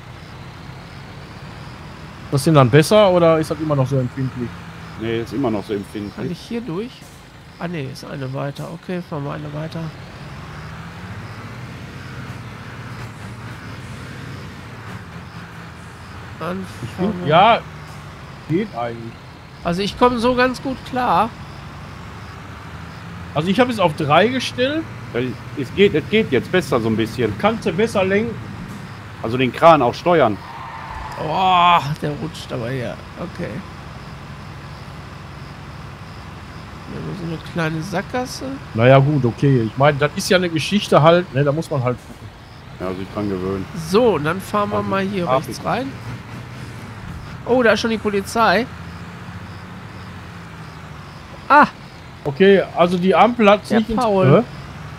[SPEAKER 3] Was ist denn dann besser oder ist das immer noch so empfindlich?
[SPEAKER 2] Nee, ist immer noch so
[SPEAKER 1] Kann
[SPEAKER 2] empfindlich.
[SPEAKER 1] ich hier durch? Ah ne, ist eine weiter. Okay, fahren wir eine weiter. Dann
[SPEAKER 3] Ich
[SPEAKER 1] fahren
[SPEAKER 3] finde,
[SPEAKER 1] wir-
[SPEAKER 3] ja, geht eigentlich.
[SPEAKER 1] Also ich komme so ganz gut klar.
[SPEAKER 3] Also ich habe es auf drei gestellt.
[SPEAKER 2] Weil Es geht, es geht jetzt besser so ein bisschen.
[SPEAKER 3] Kannst du besser lenken.
[SPEAKER 2] Also den Kran auch steuern.
[SPEAKER 1] Oh, der rutscht aber hier. Okay. Wir haben so eine kleine Sackgasse.
[SPEAKER 3] Naja, gut, okay. Ich meine, das ist ja eine Geschichte halt, ne? Da muss man halt gucken.
[SPEAKER 2] Ja, sich dran gewöhnen.
[SPEAKER 1] So, und dann fahren wir
[SPEAKER 2] Also,
[SPEAKER 1] mal hier
[SPEAKER 2] Hafen.
[SPEAKER 1] rechts rein. Oh, da ist schon die Polizei. Ah,
[SPEAKER 3] Okay, also die Ampel hat
[SPEAKER 1] Der
[SPEAKER 3] sich ins-
[SPEAKER 1] Paul.
[SPEAKER 3] Hä?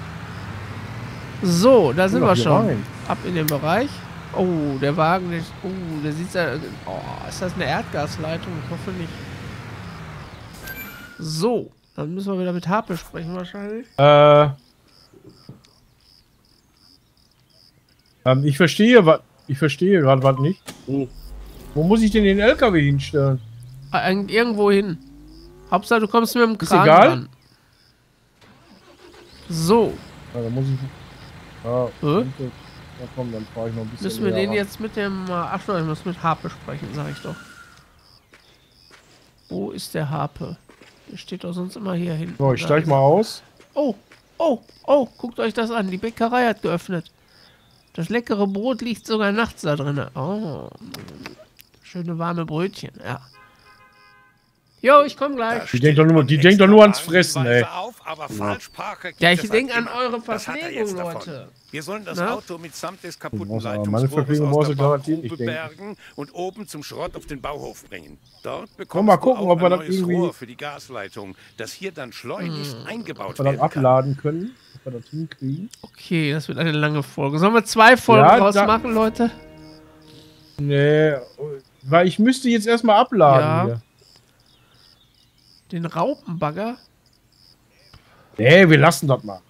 [SPEAKER 1] so, da sind
[SPEAKER 3] Guck
[SPEAKER 1] wir
[SPEAKER 3] doch hier
[SPEAKER 1] schon.
[SPEAKER 3] rein.
[SPEAKER 1] Ab in den Bereich. Oh, der Wagen, der, oh, der sieht ja. Oh, ist das eine Erdgasleitung? Ich hoffe nicht. So, dann müssen wir wieder mit Harpe sprechen wahrscheinlich.
[SPEAKER 3] Äh. Ähm, ich verstehe was. Ich verstehe gerade was nicht.
[SPEAKER 2] Hm.
[SPEAKER 3] Wo muss ich denn den L K W hinstellen?
[SPEAKER 1] Ah, irgend- Irgendwo hin. Hauptsache, du kommst mit dem
[SPEAKER 3] Ist
[SPEAKER 1] Kran
[SPEAKER 3] egal.
[SPEAKER 1] ran. So,
[SPEAKER 3] Ja, dann muss ich. Ja,
[SPEAKER 1] Hä?
[SPEAKER 3] ja komm, dann fahre ich noch ein bisschen.
[SPEAKER 1] Müssen wir
[SPEAKER 3] näher
[SPEAKER 1] den
[SPEAKER 3] ran.
[SPEAKER 1] jetzt mit dem... Ach so, ich muss mit Harpe sprechen, sag ich doch. Wo ist der Harpe? Der steht doch sonst immer hier hinten.
[SPEAKER 3] So, ich
[SPEAKER 1] Da
[SPEAKER 3] steig
[SPEAKER 1] ist
[SPEAKER 3] mal
[SPEAKER 1] er.
[SPEAKER 3] aus.
[SPEAKER 1] Oh, oh, oh, guckt euch das an. Die Bäckerei hat geöffnet. Das leckere Brot liegt sogar nachts da drin. Oh, schöne warme Brötchen, ja. Jo, ich komme gleich.
[SPEAKER 3] Die denkt doch nur, die denkt doch nur ans Fressen, ey.
[SPEAKER 4] Auf, aber Falschparker gibt
[SPEAKER 1] Ja, ich
[SPEAKER 4] es
[SPEAKER 1] denke
[SPEAKER 4] halt
[SPEAKER 1] an
[SPEAKER 4] immer.
[SPEAKER 1] eure
[SPEAKER 4] Das hat er
[SPEAKER 1] Verpflegung,
[SPEAKER 4] jetzt davon.
[SPEAKER 1] Leute.
[SPEAKER 4] Wir sollen das
[SPEAKER 1] Na?
[SPEAKER 4] Auto mitsamt des kaputten
[SPEAKER 3] brauchst aber meine
[SPEAKER 4] Leitungsrohres
[SPEAKER 3] Verpflegung
[SPEAKER 4] aus
[SPEAKER 3] brauchst
[SPEAKER 4] der
[SPEAKER 3] du garantiert
[SPEAKER 4] Baugrube
[SPEAKER 3] nicht denken.
[SPEAKER 4] bergen und oben zum Schrott auf den Bauhof bringen. Dort
[SPEAKER 3] mal
[SPEAKER 4] bekommst
[SPEAKER 3] gucken,
[SPEAKER 4] du auch
[SPEAKER 3] ob wir
[SPEAKER 4] ein
[SPEAKER 3] das
[SPEAKER 4] neues
[SPEAKER 3] irgendwie-
[SPEAKER 4] Rohr für die Gasleitung, das hier dann schleunigst eingebaut
[SPEAKER 3] Ob wir das
[SPEAKER 4] werden kann.
[SPEAKER 3] abladen können. Ob wir das hinkriegen.
[SPEAKER 1] Okay, das wird eine lange Folge. Sollen wir zwei Folgen
[SPEAKER 3] Ja,
[SPEAKER 1] draus
[SPEAKER 3] da-
[SPEAKER 1] machen, Leute?
[SPEAKER 3] Nee, weil ich müsste jetzt erstmal abladen
[SPEAKER 1] Ja.
[SPEAKER 3] hier.
[SPEAKER 1] Den Raupenbagger?
[SPEAKER 3] Nee, wir lassen das mal.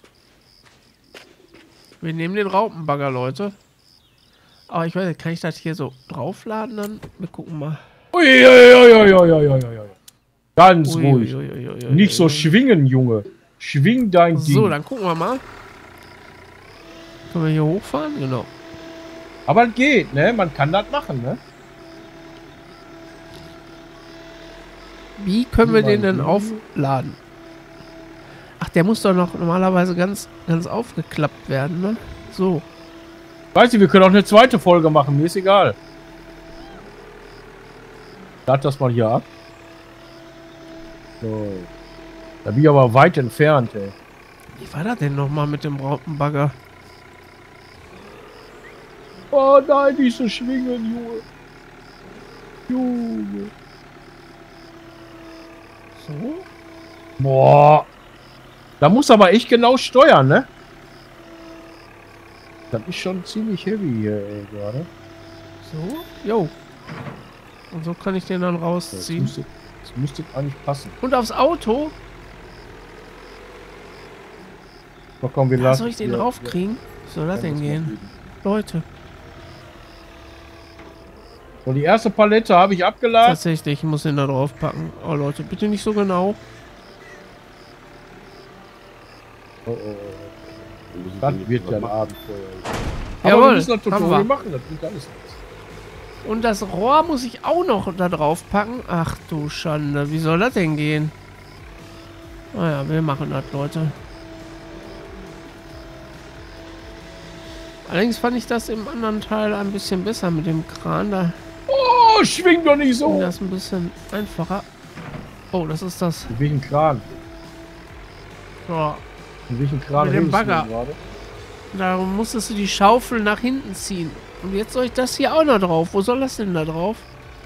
[SPEAKER 1] Wir nehmen den Raupenbagger, Leute. Aber ich weiß nicht, kann ich das hier so draufladen dann? Wir gucken mal.
[SPEAKER 3] Uiuiuiuiuiuiui. Ganz
[SPEAKER 1] Ui,
[SPEAKER 3] ruhig.
[SPEAKER 1] ui, ui, ui, ui,
[SPEAKER 3] Nicht so
[SPEAKER 1] ui.
[SPEAKER 3] schwingen, Junge. Schwing dein Ding.
[SPEAKER 1] So, dann gucken wir mal. Können wir hier hochfahren? Genau.
[SPEAKER 3] Aber es geht, ne? Man kann das machen, ne?
[SPEAKER 1] Wie können wir den denn
[SPEAKER 3] Mhm.
[SPEAKER 1] aufladen? Ach, der muss doch noch normalerweise ganz, ganz aufgeklappt werden, ne? So.
[SPEAKER 3] Weißt du, wir können auch eine zweite Folge machen. Mir ist egal. Lad das mal hier ab. So. Da bin ich aber weit entfernt, ey.
[SPEAKER 1] Wie war das denn nochmal mit dem Raupenbagger?
[SPEAKER 3] Oh nein, nicht so schwingen, Junge. Junge.
[SPEAKER 1] So?
[SPEAKER 3] Boah. Da muss aber echt genau steuern, ne? Das ist schon ziemlich heavy hier, ey, gerade.
[SPEAKER 1] So? Jo. Und so kann ich den dann
[SPEAKER 3] Das
[SPEAKER 1] rausziehen.
[SPEAKER 3] müsste, das müsste eigentlich passen.
[SPEAKER 1] Und aufs Auto?
[SPEAKER 3] So, komm, wir
[SPEAKER 1] Da
[SPEAKER 3] lassen.
[SPEAKER 1] soll ich den
[SPEAKER 3] wir-
[SPEAKER 1] raufkriegen? Wie soll
[SPEAKER 3] wir-
[SPEAKER 1] das denn
[SPEAKER 3] wir-
[SPEAKER 1] gehen? Leute,
[SPEAKER 3] So, die erste Palette habe ich abgeladen.
[SPEAKER 1] tatsächlich, ich muss den da drauf packen. Oh Leute, bitte nicht so genau.
[SPEAKER 3] Oh, oh, oh.
[SPEAKER 2] Dann muss ich
[SPEAKER 3] Das
[SPEAKER 2] den jetzt
[SPEAKER 3] wird
[SPEAKER 2] was
[SPEAKER 3] ja ein
[SPEAKER 2] machen.
[SPEAKER 3] Abenteuer. Aber
[SPEAKER 1] Jawohl,
[SPEAKER 3] wir müssen das
[SPEAKER 1] haben
[SPEAKER 3] Tutorial
[SPEAKER 1] wir.
[SPEAKER 3] machen, das bringt alles nichts.
[SPEAKER 1] Und das Rohr muss ich auch noch da drauf packen. Ach du Schande, wie soll das denn gehen? Naja, wir machen das, Leute. Allerdings fand ich das im anderen Teil ein bisschen besser mit dem Kran. Da
[SPEAKER 3] Oh, schwing doch nicht
[SPEAKER 1] ging
[SPEAKER 3] so!
[SPEAKER 1] das ein bisschen einfacher. Oh, das ist das.
[SPEAKER 3] In welchem Kran?
[SPEAKER 1] Ja,
[SPEAKER 3] In welchem Kran
[SPEAKER 1] Mit dem
[SPEAKER 3] redest du
[SPEAKER 1] Bagger.
[SPEAKER 3] denn gerade?
[SPEAKER 1] darum musstest du die Schaufel nach hinten ziehen. Und jetzt soll ich das hier auch noch drauf. Wo soll das denn da drauf?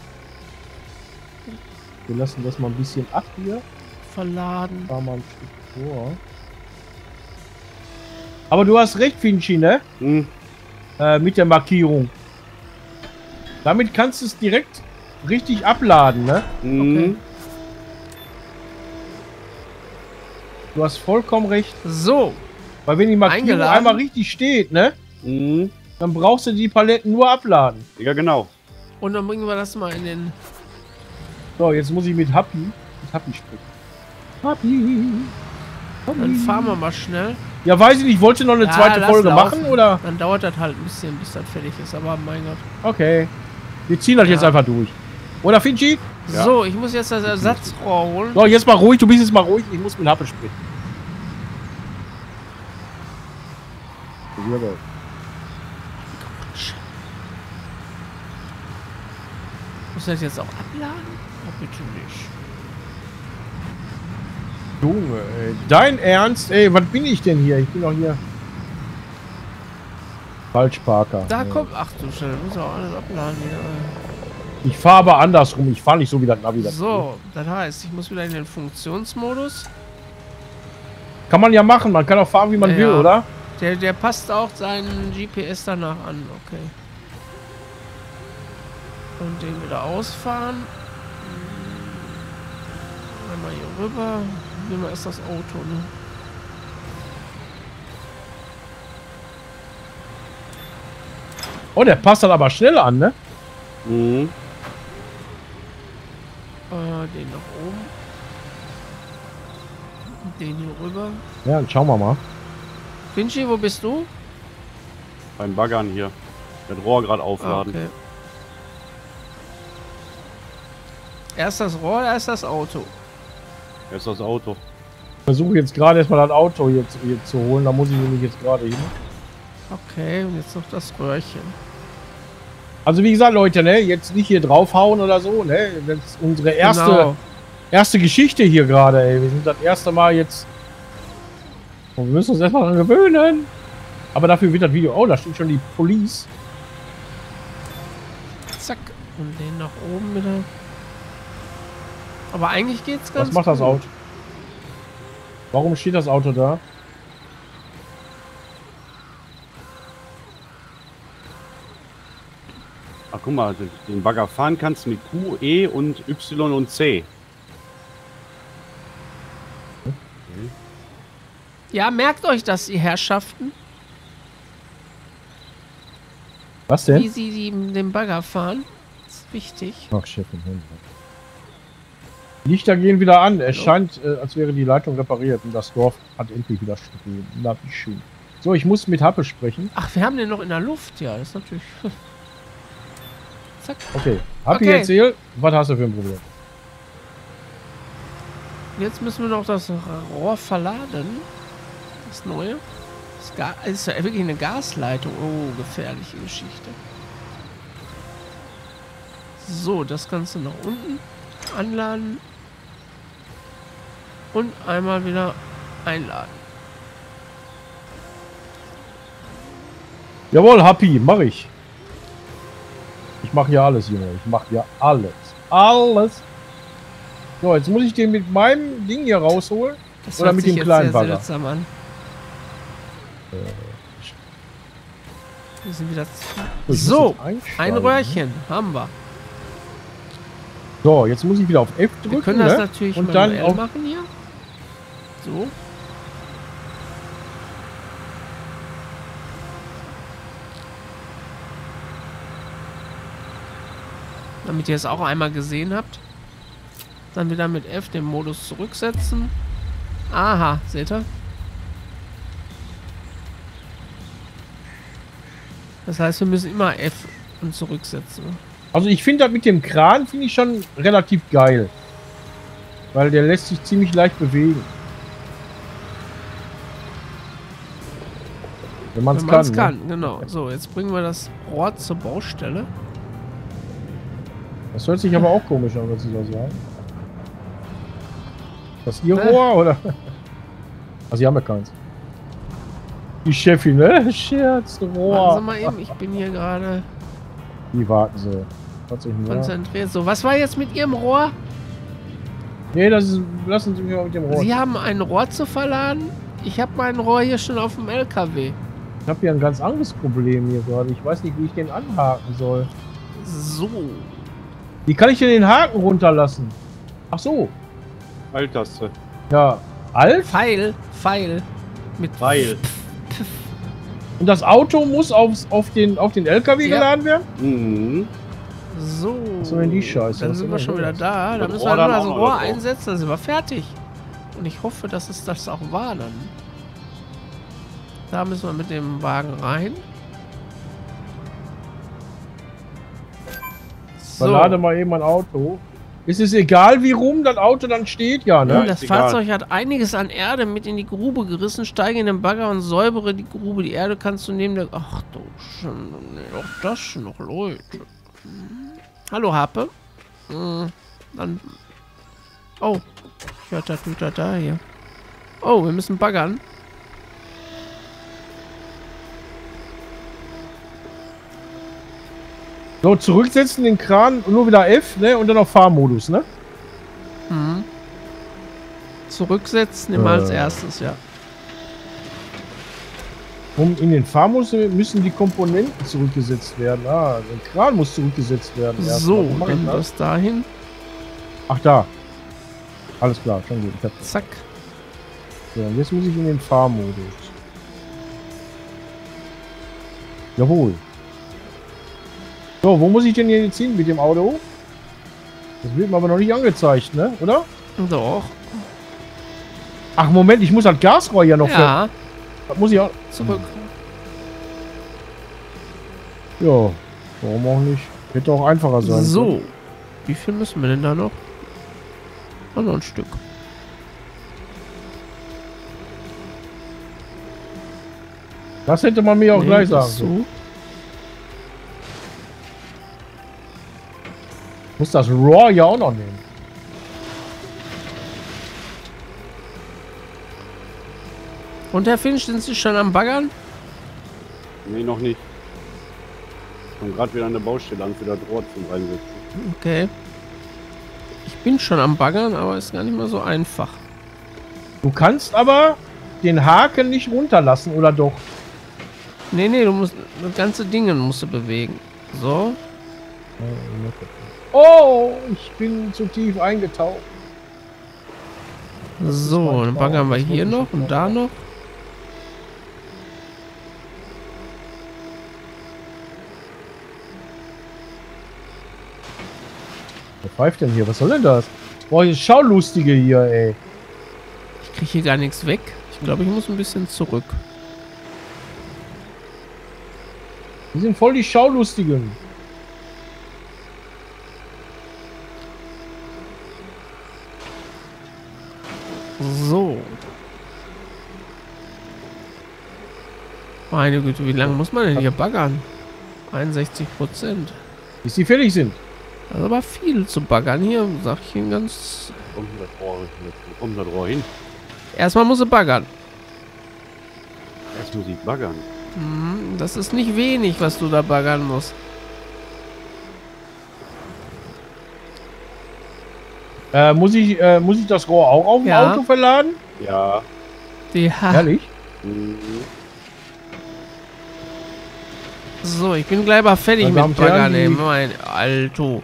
[SPEAKER 3] Wir lassen das mal ein bisschen ab hier.
[SPEAKER 1] Verladen.
[SPEAKER 3] Fahr mal ein Stück vor. Aber du hast recht, Finchi, ne?
[SPEAKER 2] Hm.
[SPEAKER 3] Äh, mit der Markierung. Damit kannst du es direkt richtig abladen, ne?
[SPEAKER 2] Hm.
[SPEAKER 1] Okay.
[SPEAKER 3] Du hast vollkommen recht.
[SPEAKER 1] So,
[SPEAKER 3] Weil wenn die Markierung
[SPEAKER 1] Eingeladen.
[SPEAKER 3] einmal richtig steht, ne?
[SPEAKER 2] Hm.
[SPEAKER 3] Dann brauchst du die Paletten nur abladen.
[SPEAKER 2] Ja, genau.
[SPEAKER 1] und dann bringen wir das mal in den...
[SPEAKER 3] So, jetzt muss ich mit Happy, mit Happy sprechen. Happy. Happy.
[SPEAKER 1] Dann fahren wir mal schnell.
[SPEAKER 3] Ja, weiß ich nicht. Wollt ihr noch eine
[SPEAKER 1] Ja,
[SPEAKER 3] zweite
[SPEAKER 1] lass
[SPEAKER 3] Folge
[SPEAKER 1] laufen.
[SPEAKER 3] machen, oder?
[SPEAKER 1] Dann dauert das halt ein bisschen, bis das fertig ist. Aber mein Gott.
[SPEAKER 3] Okay. Wir ziehen das
[SPEAKER 1] Ja.
[SPEAKER 3] jetzt einfach durch. Oder, Finchi? Ja.
[SPEAKER 1] So, ich muss jetzt das Ersatzrohr holen.
[SPEAKER 3] So, jetzt mal ruhig. Du bist jetzt mal ruhig. Ich muss mit Happy sprechen. Jawohl.
[SPEAKER 1] Muss ich das jetzt auch abladen? Oh, bitte nicht.
[SPEAKER 3] Junge, ey. Dein Ernst? Ey, was bin ich denn hier? Ich bin doch hier. Falschparker.
[SPEAKER 1] Da
[SPEAKER 3] Ja.
[SPEAKER 1] kommt... Ach du Scheiße, muss auch alles abladen hier.
[SPEAKER 3] Ich fahre aber andersrum. Ich fahre nicht so wie das Navi. das
[SPEAKER 1] So, das heißt, ich muss wieder in den Funktionsmodus.
[SPEAKER 3] Kann man ja machen. Man kann auch fahren, wie man
[SPEAKER 1] Ja,
[SPEAKER 3] will,
[SPEAKER 1] ja.
[SPEAKER 3] oder?
[SPEAKER 1] Der, der passt auch seinen G P S danach an. Okay. Und den wieder ausfahren. Einmal hier rüber. Nehmen wir erst das Auto, ne?
[SPEAKER 3] Oh, der passt dann aber schnell an, ne?
[SPEAKER 2] Hm.
[SPEAKER 1] Äh, den nach oben. Den hier rüber.
[SPEAKER 3] Ja, dann schauen wir mal.
[SPEAKER 1] Vinci, wo bist du?
[SPEAKER 2] Beim Baggern hier. Das Rohr gerade aufladen.
[SPEAKER 1] Okay. Erst das Rohr, erst das Auto.
[SPEAKER 2] Erst das Auto.
[SPEAKER 3] Ich versuche jetzt gerade erstmal das Auto hier zu, hier zu holen. Da muss ich nämlich jetzt gerade hin.
[SPEAKER 1] Okay, und jetzt noch das Röhrchen.
[SPEAKER 3] Also wie gesagt, Leute, ne, jetzt nicht hier draufhauen oder so, ne? Das ist unsere erste,
[SPEAKER 1] Genau.
[SPEAKER 3] erste Geschichte hier gerade, ey. Wir sind das erste Mal jetzt. Und wir müssen uns erstmal daran gewöhnen. Aber dafür wird das Video. Oh, da steht schon die Police.
[SPEAKER 1] Zack. Und den nach oben wieder. Aber eigentlich geht's ganz
[SPEAKER 3] Was macht das
[SPEAKER 1] gut.
[SPEAKER 3] Auto? Warum steht das Auto da?
[SPEAKER 2] Ach, guck mal, den Bagger fahren kannst du mit Q, E und Y und C.
[SPEAKER 1] Ja, merkt euch das, ihr Herrschaften,
[SPEAKER 3] Was
[SPEAKER 1] wie
[SPEAKER 3] denn?
[SPEAKER 1] sie die, den Bagger fahren. Das ist wichtig.
[SPEAKER 3] Ach, Chefin. Die Lichter gehen wieder an. Es scheint, äh, als wäre die Leitung repariert und das Dorf hat endlich wieder Strom. Na, wie schön. So, ich muss mit Happe sprechen.
[SPEAKER 1] Ach, wir haben den noch in der Luft. Ja, das ist natürlich... Zack.
[SPEAKER 3] Okay. Happy,
[SPEAKER 1] Okay.
[SPEAKER 3] erzähl. Was hast du für ein Problem?
[SPEAKER 1] Jetzt müssen wir noch das Rohr verladen. Das neue. Das Ga ist ja wirklich eine Gasleitung. Oh, gefährliche Geschichte. So, das Ganze nach unten anladen. Und einmal wieder einladen.
[SPEAKER 3] Jawohl, Happy, mach ich. Ich mache ja alles, Junge. Ich mache ja alles. Alles. So, jetzt muss ich den mit meinem Ding hier rausholen.
[SPEAKER 1] Das
[SPEAKER 3] Oder
[SPEAKER 1] hört
[SPEAKER 3] mit
[SPEAKER 1] sich
[SPEAKER 3] dem
[SPEAKER 1] jetzt
[SPEAKER 3] kleinen
[SPEAKER 1] sehr
[SPEAKER 3] Bagger.
[SPEAKER 1] seltsam an. Wir sind wieder zu.
[SPEAKER 3] Ich muss
[SPEAKER 1] So,
[SPEAKER 3] jetzt einsteigen,
[SPEAKER 1] ein
[SPEAKER 3] ne?
[SPEAKER 1] Röhrchen haben wir.
[SPEAKER 3] So, jetzt muss ich wieder auf F drücken.
[SPEAKER 1] Wir können das
[SPEAKER 3] ne?
[SPEAKER 1] natürlich
[SPEAKER 3] Und dann
[SPEAKER 1] manuell
[SPEAKER 3] auf
[SPEAKER 1] machen hier. So. Damit ihr es auch einmal gesehen habt. Dann wieder mit F den Modus zurücksetzen. Aha, seht ihr? Das heißt, wir müssen immer F und zurücksetzen.
[SPEAKER 3] Also ich finde das mit dem Kran finde ich schon relativ geil. Weil der lässt sich ziemlich leicht bewegen. Wenn man es
[SPEAKER 1] Wenn
[SPEAKER 3] kann.
[SPEAKER 1] man es
[SPEAKER 3] ne?
[SPEAKER 1] kann, genau. So, jetzt bringen wir das Rohr zur Baustelle.
[SPEAKER 3] Das hört sich aber auch komisch an, was Sie da sagen. Ist das Ihr
[SPEAKER 1] Äh.
[SPEAKER 3] Rohr oder? Also Sie haben ja keins. Die Chefin, ne? Scherz,
[SPEAKER 1] Warten Sie
[SPEAKER 3] Rohr.
[SPEAKER 1] mal eben, ich bin hier gerade
[SPEAKER 3] Wie warten Sie? Was soll ich denn sagen?
[SPEAKER 1] konzentriert. So, was war jetzt mit Ihrem Rohr?
[SPEAKER 3] Nee, das ist. Lassen Sie mich mal mit dem Rohr.
[SPEAKER 1] Sie haben ein Rohr zu verladen. Ich habe mein Rohr hier schon auf dem L K W.
[SPEAKER 3] Ich habe hier ein ganz anderes Problem hier gerade. Ich weiß nicht, wie ich den anhaken soll.
[SPEAKER 1] So.
[SPEAKER 3] Wie kann ich denn den Haken runterlassen? Ach so.
[SPEAKER 2] Alt-Taste.
[SPEAKER 3] Ja. Alt?
[SPEAKER 1] Pfeil, Pfeil. Mit
[SPEAKER 2] Pfeil.
[SPEAKER 3] Und das Auto muss aufs, auf, den, auf den L K W
[SPEAKER 1] Ja.
[SPEAKER 3] geladen werden?
[SPEAKER 2] Mhm.
[SPEAKER 1] So.
[SPEAKER 3] Was soll denn die Scheiße?
[SPEAKER 1] Dann
[SPEAKER 3] Was
[SPEAKER 1] sind
[SPEAKER 3] soll
[SPEAKER 1] wir schon
[SPEAKER 3] denn
[SPEAKER 1] wieder
[SPEAKER 3] das?
[SPEAKER 1] da. Da
[SPEAKER 2] Und
[SPEAKER 1] müssen
[SPEAKER 2] Rohr
[SPEAKER 1] wir nur
[SPEAKER 2] dann
[SPEAKER 1] das
[SPEAKER 2] auch noch
[SPEAKER 1] Rohr
[SPEAKER 2] drauf.
[SPEAKER 1] einsetzen, dann sind wir fertig. Und ich hoffe, dass es das auch war dann. Da müssen wir mit dem Wagen rein. So.
[SPEAKER 3] Verlade mal eben ein Auto. Ist es egal, wie rum das Auto dann steht? Ja, ne?
[SPEAKER 2] Ja,
[SPEAKER 1] Das
[SPEAKER 2] ist egal.
[SPEAKER 1] Fahrzeug hat einiges an Erde mit in die Grube gerissen. Steige in den Bagger und säubere die Grube. Die Erde kannst du neben der... Ach du schon, nee, auch das schon noch, Leute. Hm. Hallo, Harpe. Hm, dann... Oh, ich hörte da, tut da, da hier. Oh, wir müssen baggern.
[SPEAKER 3] So, zurücksetzen den Kran und nur wieder F, ne? Und dann auf Fahrmodus, ne?
[SPEAKER 1] Hm. Zurücksetzen immer als
[SPEAKER 3] Äh.
[SPEAKER 1] erstes, ja.
[SPEAKER 3] Um in den Fahrmodus müssen die Komponenten zurückgesetzt werden. Ah, der Kran muss zurückgesetzt werden. erst.
[SPEAKER 1] So,
[SPEAKER 3] Warum mach ich
[SPEAKER 1] dann
[SPEAKER 3] das?
[SPEAKER 1] das dahin.
[SPEAKER 3] Ach, da. Alles klar, schon gut. Ich hab das.
[SPEAKER 1] Zack.
[SPEAKER 3] So, und jetzt muss ich in den Fahrmodus. Jawohl. So, wo muss ich denn jetzt hin mit dem Auto? Das wird mir aber noch nicht angezeigt, ne? Oder?
[SPEAKER 1] Doch.
[SPEAKER 3] Ach, Moment, ich muss das Gasrohr ja noch ver...
[SPEAKER 1] Ja.
[SPEAKER 3] Das muss ich auch.
[SPEAKER 1] Zurück.
[SPEAKER 3] Ja, warum auch nicht? Hätte auch einfacher sein
[SPEAKER 1] So.
[SPEAKER 3] können.
[SPEAKER 1] Wie viel müssen wir denn da noch? Oh, noch ein Stück.
[SPEAKER 3] Das hätte man mir auch
[SPEAKER 1] Nee,
[SPEAKER 3] gleich sagen
[SPEAKER 1] das
[SPEAKER 3] können.
[SPEAKER 1] so.
[SPEAKER 3] Muss das Raw ja auch noch nehmen.
[SPEAKER 1] Und Herr Finch, sind Sie schon am Baggern?
[SPEAKER 2] Nee, noch nicht. Ich komme gerade wieder an der Baustelle an für das Rohr zum Reinsetzen.
[SPEAKER 1] Okay. Ich bin schon am Baggern, aber ist gar nicht mal so einfach.
[SPEAKER 3] Du kannst aber den Haken nicht runterlassen, oder doch?
[SPEAKER 1] Nee, nee, du musst das ganze Ding musst du bewegen. So.
[SPEAKER 3] Oh, ich bin zu tief eingetaucht.
[SPEAKER 1] So, dann baggern wir hier noch und da noch.
[SPEAKER 3] Wer pfeift denn hier? Was soll denn das? Boah, hier ist Schaulustige hier, ey.
[SPEAKER 1] Ich kriege hier gar nichts weg. Ich glaube, ich muss ein bisschen zurück.
[SPEAKER 3] Die sind voll die Schaulustigen.
[SPEAKER 1] So. Meine Güte, wie lange muss man denn hier baggern? einundsechzig Prozent.
[SPEAKER 3] Bis die fertig sind.
[SPEAKER 1] Das ist aber viel zu baggern hier, sag ich Ihnen ganz.
[SPEAKER 2] Wo kommt das Rohr, wo kommt das Rohr hin?
[SPEAKER 1] Erstmal muss er baggern.
[SPEAKER 2] Erst muss ich baggern.
[SPEAKER 1] Mhm, das ist nicht wenig, was du da baggern musst.
[SPEAKER 3] Äh, muss ich, äh, muss ich das Rohr auch auf dem
[SPEAKER 1] Ja.
[SPEAKER 3] Auto verladen?
[SPEAKER 2] Ja.
[SPEAKER 1] Ja.
[SPEAKER 3] Ehrlich?
[SPEAKER 2] Mhm.
[SPEAKER 1] So, ich bin gleich mal fertig
[SPEAKER 3] Meine Damen
[SPEAKER 1] mit
[SPEAKER 3] und Herren,
[SPEAKER 1] Baggern, ey,
[SPEAKER 3] die-
[SPEAKER 1] mein Alto.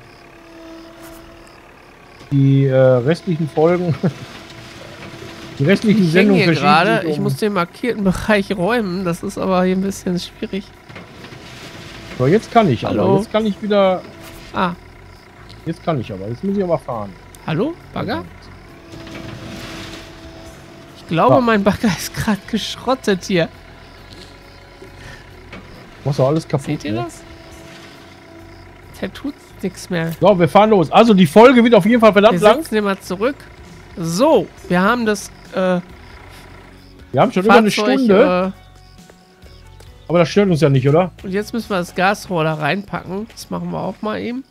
[SPEAKER 3] Die äh, restlichen Folgen. Die restlichen
[SPEAKER 1] Ich hänge
[SPEAKER 3] Sendungen
[SPEAKER 1] hier
[SPEAKER 3] verschieben
[SPEAKER 1] gerade.
[SPEAKER 3] sich
[SPEAKER 1] Ich
[SPEAKER 3] um-
[SPEAKER 1] muss den markierten Bereich räumen. Das ist aber hier ein bisschen schwierig.
[SPEAKER 3] So, jetzt kann ich
[SPEAKER 1] Hallo?
[SPEAKER 3] aber. Jetzt kann ich wieder.
[SPEAKER 1] Ah,
[SPEAKER 3] Jetzt kann ich aber. Jetzt muss ich aber fahren.
[SPEAKER 1] hallo? Bagger? Ich glaube,
[SPEAKER 3] Ja.
[SPEAKER 1] mein Bagger ist gerade geschrottet hier.
[SPEAKER 3] Machst du alles kaputt.
[SPEAKER 1] Seht ihr
[SPEAKER 3] ne?
[SPEAKER 1] das? Der tut nichts mehr.
[SPEAKER 3] So, wir fahren los. Also die Folge wird auf jeden Fall verdammt
[SPEAKER 1] Wir
[SPEAKER 3] lang.
[SPEAKER 1] setzen den mal zurück. So, wir haben das äh,
[SPEAKER 3] Wir haben schon über eine
[SPEAKER 1] Fahrzeug,
[SPEAKER 3] Stunde.
[SPEAKER 1] Äh,
[SPEAKER 3] Aber das stört uns ja nicht, oder?
[SPEAKER 1] und jetzt müssen wir das Gasrohr da reinpacken. Das machen wir auch mal eben.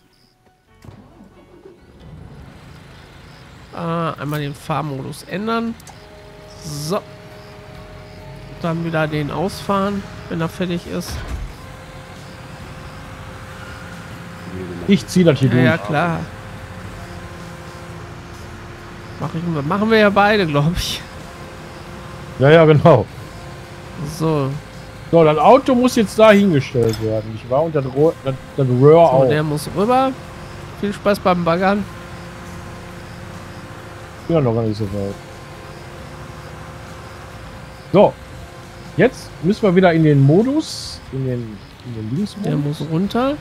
[SPEAKER 1] Äh, einmal den Fahrmodus ändern. So. Dann wieder den ausfahren, wenn er fertig ist.
[SPEAKER 3] Ich ziehe das hier
[SPEAKER 1] Ja,
[SPEAKER 3] durch.
[SPEAKER 1] ja klar. Mach ich, machen wir ja beide, glaube ich.
[SPEAKER 3] Ja, ja, genau.
[SPEAKER 1] So,
[SPEAKER 3] So, das Auto muss jetzt da hingestellt werden. Ich war und das Rohr, das, das Röhr
[SPEAKER 1] so
[SPEAKER 3] auch.
[SPEAKER 1] der muss rüber. Viel Spaß beim Baggern.
[SPEAKER 3] Ja, noch gar nicht so weit. So. Jetzt müssen wir wieder in den Modus. In den, in den Linksmodus.
[SPEAKER 1] Der muss runter.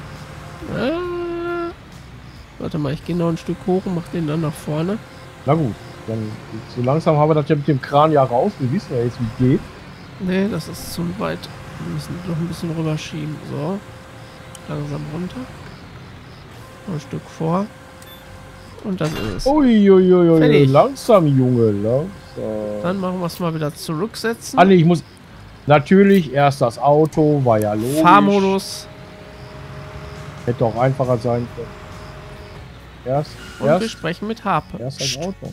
[SPEAKER 1] Ah. Warte mal, ich gehe noch ein Stück hoch und mach den dann nach vorne.
[SPEAKER 3] Na gut. Dann so langsam haben wir das ja mit dem Kran ja raus. Wir wissen ja jetzt, wie es geht.
[SPEAKER 1] Nee, das ist zu weit. Wir müssen noch ein bisschen rüberschieben. So. Langsam runter. Noch ein Stück vor. Und das ist es.
[SPEAKER 3] Uiuiui.
[SPEAKER 1] Fertig.
[SPEAKER 3] Langsam, Junge. Langsam.
[SPEAKER 1] Dann machen wir es mal wieder zurücksetzen.
[SPEAKER 3] Ah, nee, ich muss. Natürlich erst das Auto. War ja logisch.
[SPEAKER 1] Fahrmodus.
[SPEAKER 3] Hätte auch einfacher sein können. Erst,
[SPEAKER 1] Und wir
[SPEAKER 3] erst,
[SPEAKER 1] sprechen mit Harpe.
[SPEAKER 3] erst das Auto.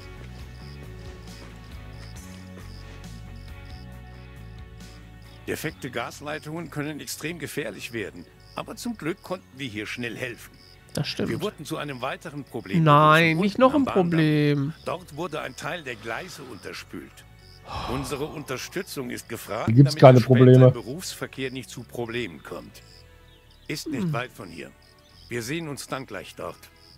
[SPEAKER 4] Defekte Gasleitungen können extrem gefährlich werden. Aber zum Glück konnten wir hier schnell helfen.
[SPEAKER 1] Das
[SPEAKER 4] Wir
[SPEAKER 1] stimmt.
[SPEAKER 4] wurden zu einem weiteren Problem.
[SPEAKER 1] Nein,
[SPEAKER 4] berufen,
[SPEAKER 1] nicht
[SPEAKER 4] unten
[SPEAKER 1] noch
[SPEAKER 4] am
[SPEAKER 1] ein
[SPEAKER 4] Bahndamm.
[SPEAKER 1] Problem.
[SPEAKER 4] Dort wurde ein Teil der Gleise unterspült. Unsere Unterstützung ist gefragt,
[SPEAKER 3] Hier gibt's
[SPEAKER 4] damit
[SPEAKER 3] keine
[SPEAKER 4] der später
[SPEAKER 3] Probleme.
[SPEAKER 4] im Berufsverkehr nicht zu Problemen kommt. Ist nicht
[SPEAKER 1] Hm.
[SPEAKER 4] weit von hier. Wir sehen uns dann gleich dort.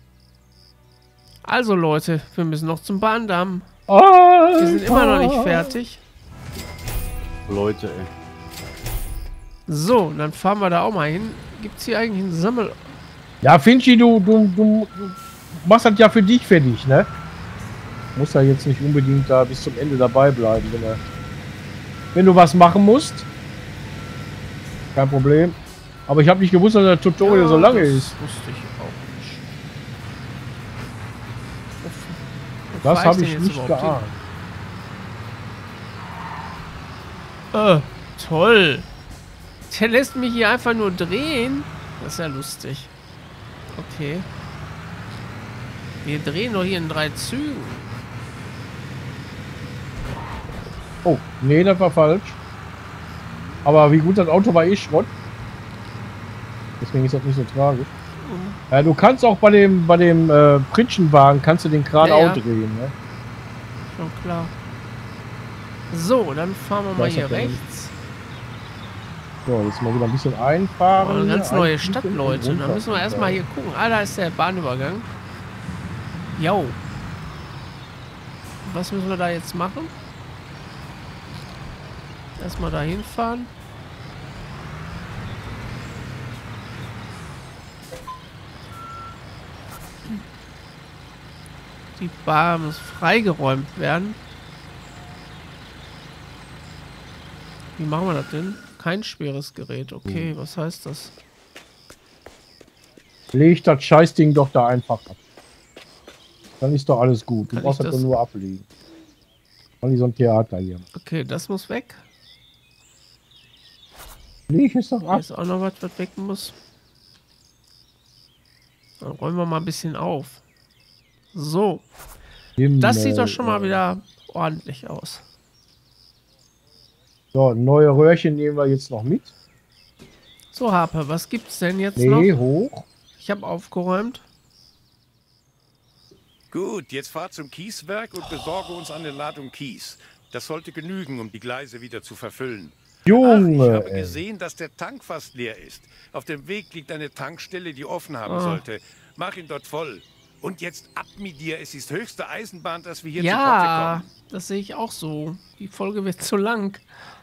[SPEAKER 1] Also Leute, wir müssen noch zum Bahndamm.
[SPEAKER 3] Ah,
[SPEAKER 1] Wir sind immer noch nicht fertig.
[SPEAKER 2] Leute, ey.
[SPEAKER 1] So, und dann fahren wir da auch mal hin. Gibt es hier eigentlich einen Sammel...
[SPEAKER 3] Ja, Finchi, du, du, du, du machst das ja für dich fertig, ne? Muss ja jetzt nicht unbedingt da bis zum Ende dabei bleiben, wenn er. wenn du was machen musst. Kein Problem. Aber ich habe nicht gewusst, dass das Tutorial
[SPEAKER 1] Ja,
[SPEAKER 3] so lange
[SPEAKER 1] das
[SPEAKER 3] ist.
[SPEAKER 1] wusste ich auch nicht. Wo- wo
[SPEAKER 3] Das
[SPEAKER 1] fahr
[SPEAKER 3] habe
[SPEAKER 1] denn
[SPEAKER 3] ich
[SPEAKER 1] jetzt
[SPEAKER 3] nicht
[SPEAKER 1] überhaupt hin?
[SPEAKER 3] geahnt.
[SPEAKER 1] Äh, toll. Der lässt mich hier einfach nur drehen. Das ist ja lustig. Okay. Wir drehen doch hier in drei Zügen.
[SPEAKER 3] Oh, nee, das war falsch. Aber wie gut, das Auto war eh Schrott. Deswegen ist das nicht so tragisch. Ja, du kannst auch bei dem bei dem äh, Pritschenwagen kannst du den gerade
[SPEAKER 1] Ja, ja.
[SPEAKER 3] auch drehen. Ne?
[SPEAKER 1] Schon klar. So, dann fahren wir
[SPEAKER 3] Da
[SPEAKER 1] mal
[SPEAKER 3] ist
[SPEAKER 1] hier
[SPEAKER 3] er drin.
[SPEAKER 1] rechts.
[SPEAKER 3] So, jetzt mal wieder ein bisschen
[SPEAKER 1] Oh,
[SPEAKER 3] einfahren.
[SPEAKER 1] eine ganz
[SPEAKER 3] hier,
[SPEAKER 1] neue
[SPEAKER 3] einbiegen
[SPEAKER 1] Stadt,
[SPEAKER 3] und
[SPEAKER 1] Leute. Da
[SPEAKER 3] runter.
[SPEAKER 1] müssen wir erstmal hier gucken. Ah, da ist der Bahnübergang. Jo. Was müssen wir da jetzt machen? Erstmal da hinfahren. Die Bahn muss freigeräumt werden. Wie machen wir das denn? Kein schweres Gerät. Okay,
[SPEAKER 3] Hm.
[SPEAKER 1] was heißt das?
[SPEAKER 3] Leg das Scheißding doch da einfach ab. Dann ist doch alles gut. Du
[SPEAKER 1] Kann
[SPEAKER 3] brauchst
[SPEAKER 1] ich
[SPEAKER 3] das doch
[SPEAKER 1] das-
[SPEAKER 3] nur ablegen. Kann ich so ein Theater hier.
[SPEAKER 1] Okay, das muss weg.
[SPEAKER 3] Leg es doch
[SPEAKER 1] Hier
[SPEAKER 3] ab.
[SPEAKER 1] ist auch noch was, was weg muss. Dann räumen wir mal ein bisschen auf. So, das sieht doch schon mal
[SPEAKER 3] Himmel,
[SPEAKER 1] wieder ordentlich aus.
[SPEAKER 3] So, neue Röhrchen nehmen wir jetzt noch mit.
[SPEAKER 1] So, Harpe, was gibt's denn jetzt noch?
[SPEAKER 3] Nee, hoch.
[SPEAKER 1] Ich habe aufgeräumt.
[SPEAKER 4] Gut, jetzt fahr zum Kieswerk und besorge uns eine Ladung Kies. Das sollte genügen, um die Gleise wieder zu verfüllen. Ach, ich
[SPEAKER 3] Junge,
[SPEAKER 4] habe
[SPEAKER 3] ey.
[SPEAKER 4] gesehen, dass der Tank fast leer ist. Auf dem Weg liegt eine Tankstelle, die offen haben
[SPEAKER 1] Ah.
[SPEAKER 4] sollte. Mach ihn dort voll. Und jetzt ab mit dir. Es ist höchste Eisenbahn, dass wir hier zu Potte
[SPEAKER 1] Ja,
[SPEAKER 4] kommen.
[SPEAKER 1] das sehe ich auch so. Die Folge wird zu lang.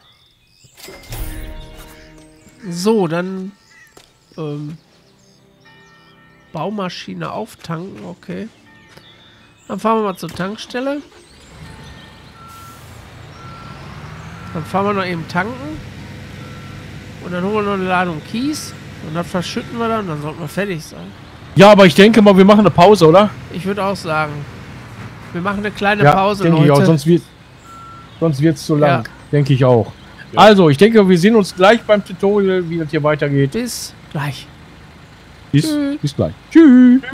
[SPEAKER 1] So, dann ähm, Baumaschine auftanken, okay. Dann fahren wir mal zur Tankstelle. Dann fahren wir noch eben tanken. Und dann holen wir noch eine Ladung Kies. Und dann verschütten wir dann und dann sollten wir fertig sein.
[SPEAKER 3] Ja, aber ich denke mal, wir machen eine Pause, oder?
[SPEAKER 1] Ich würde auch sagen, wir machen eine kleine
[SPEAKER 3] Ja,
[SPEAKER 1] Pause,
[SPEAKER 3] denke
[SPEAKER 1] Leute.
[SPEAKER 3] ich auch. Sonst wird sonst wird's zu lang.
[SPEAKER 1] Ja.
[SPEAKER 3] Denke ich auch. Also, ich denke, wir sehen uns gleich beim Tutorial, wie das hier weitergeht.
[SPEAKER 1] Bis gleich.
[SPEAKER 3] Bis,
[SPEAKER 1] Tschüss.
[SPEAKER 3] bis gleich. Tschüss.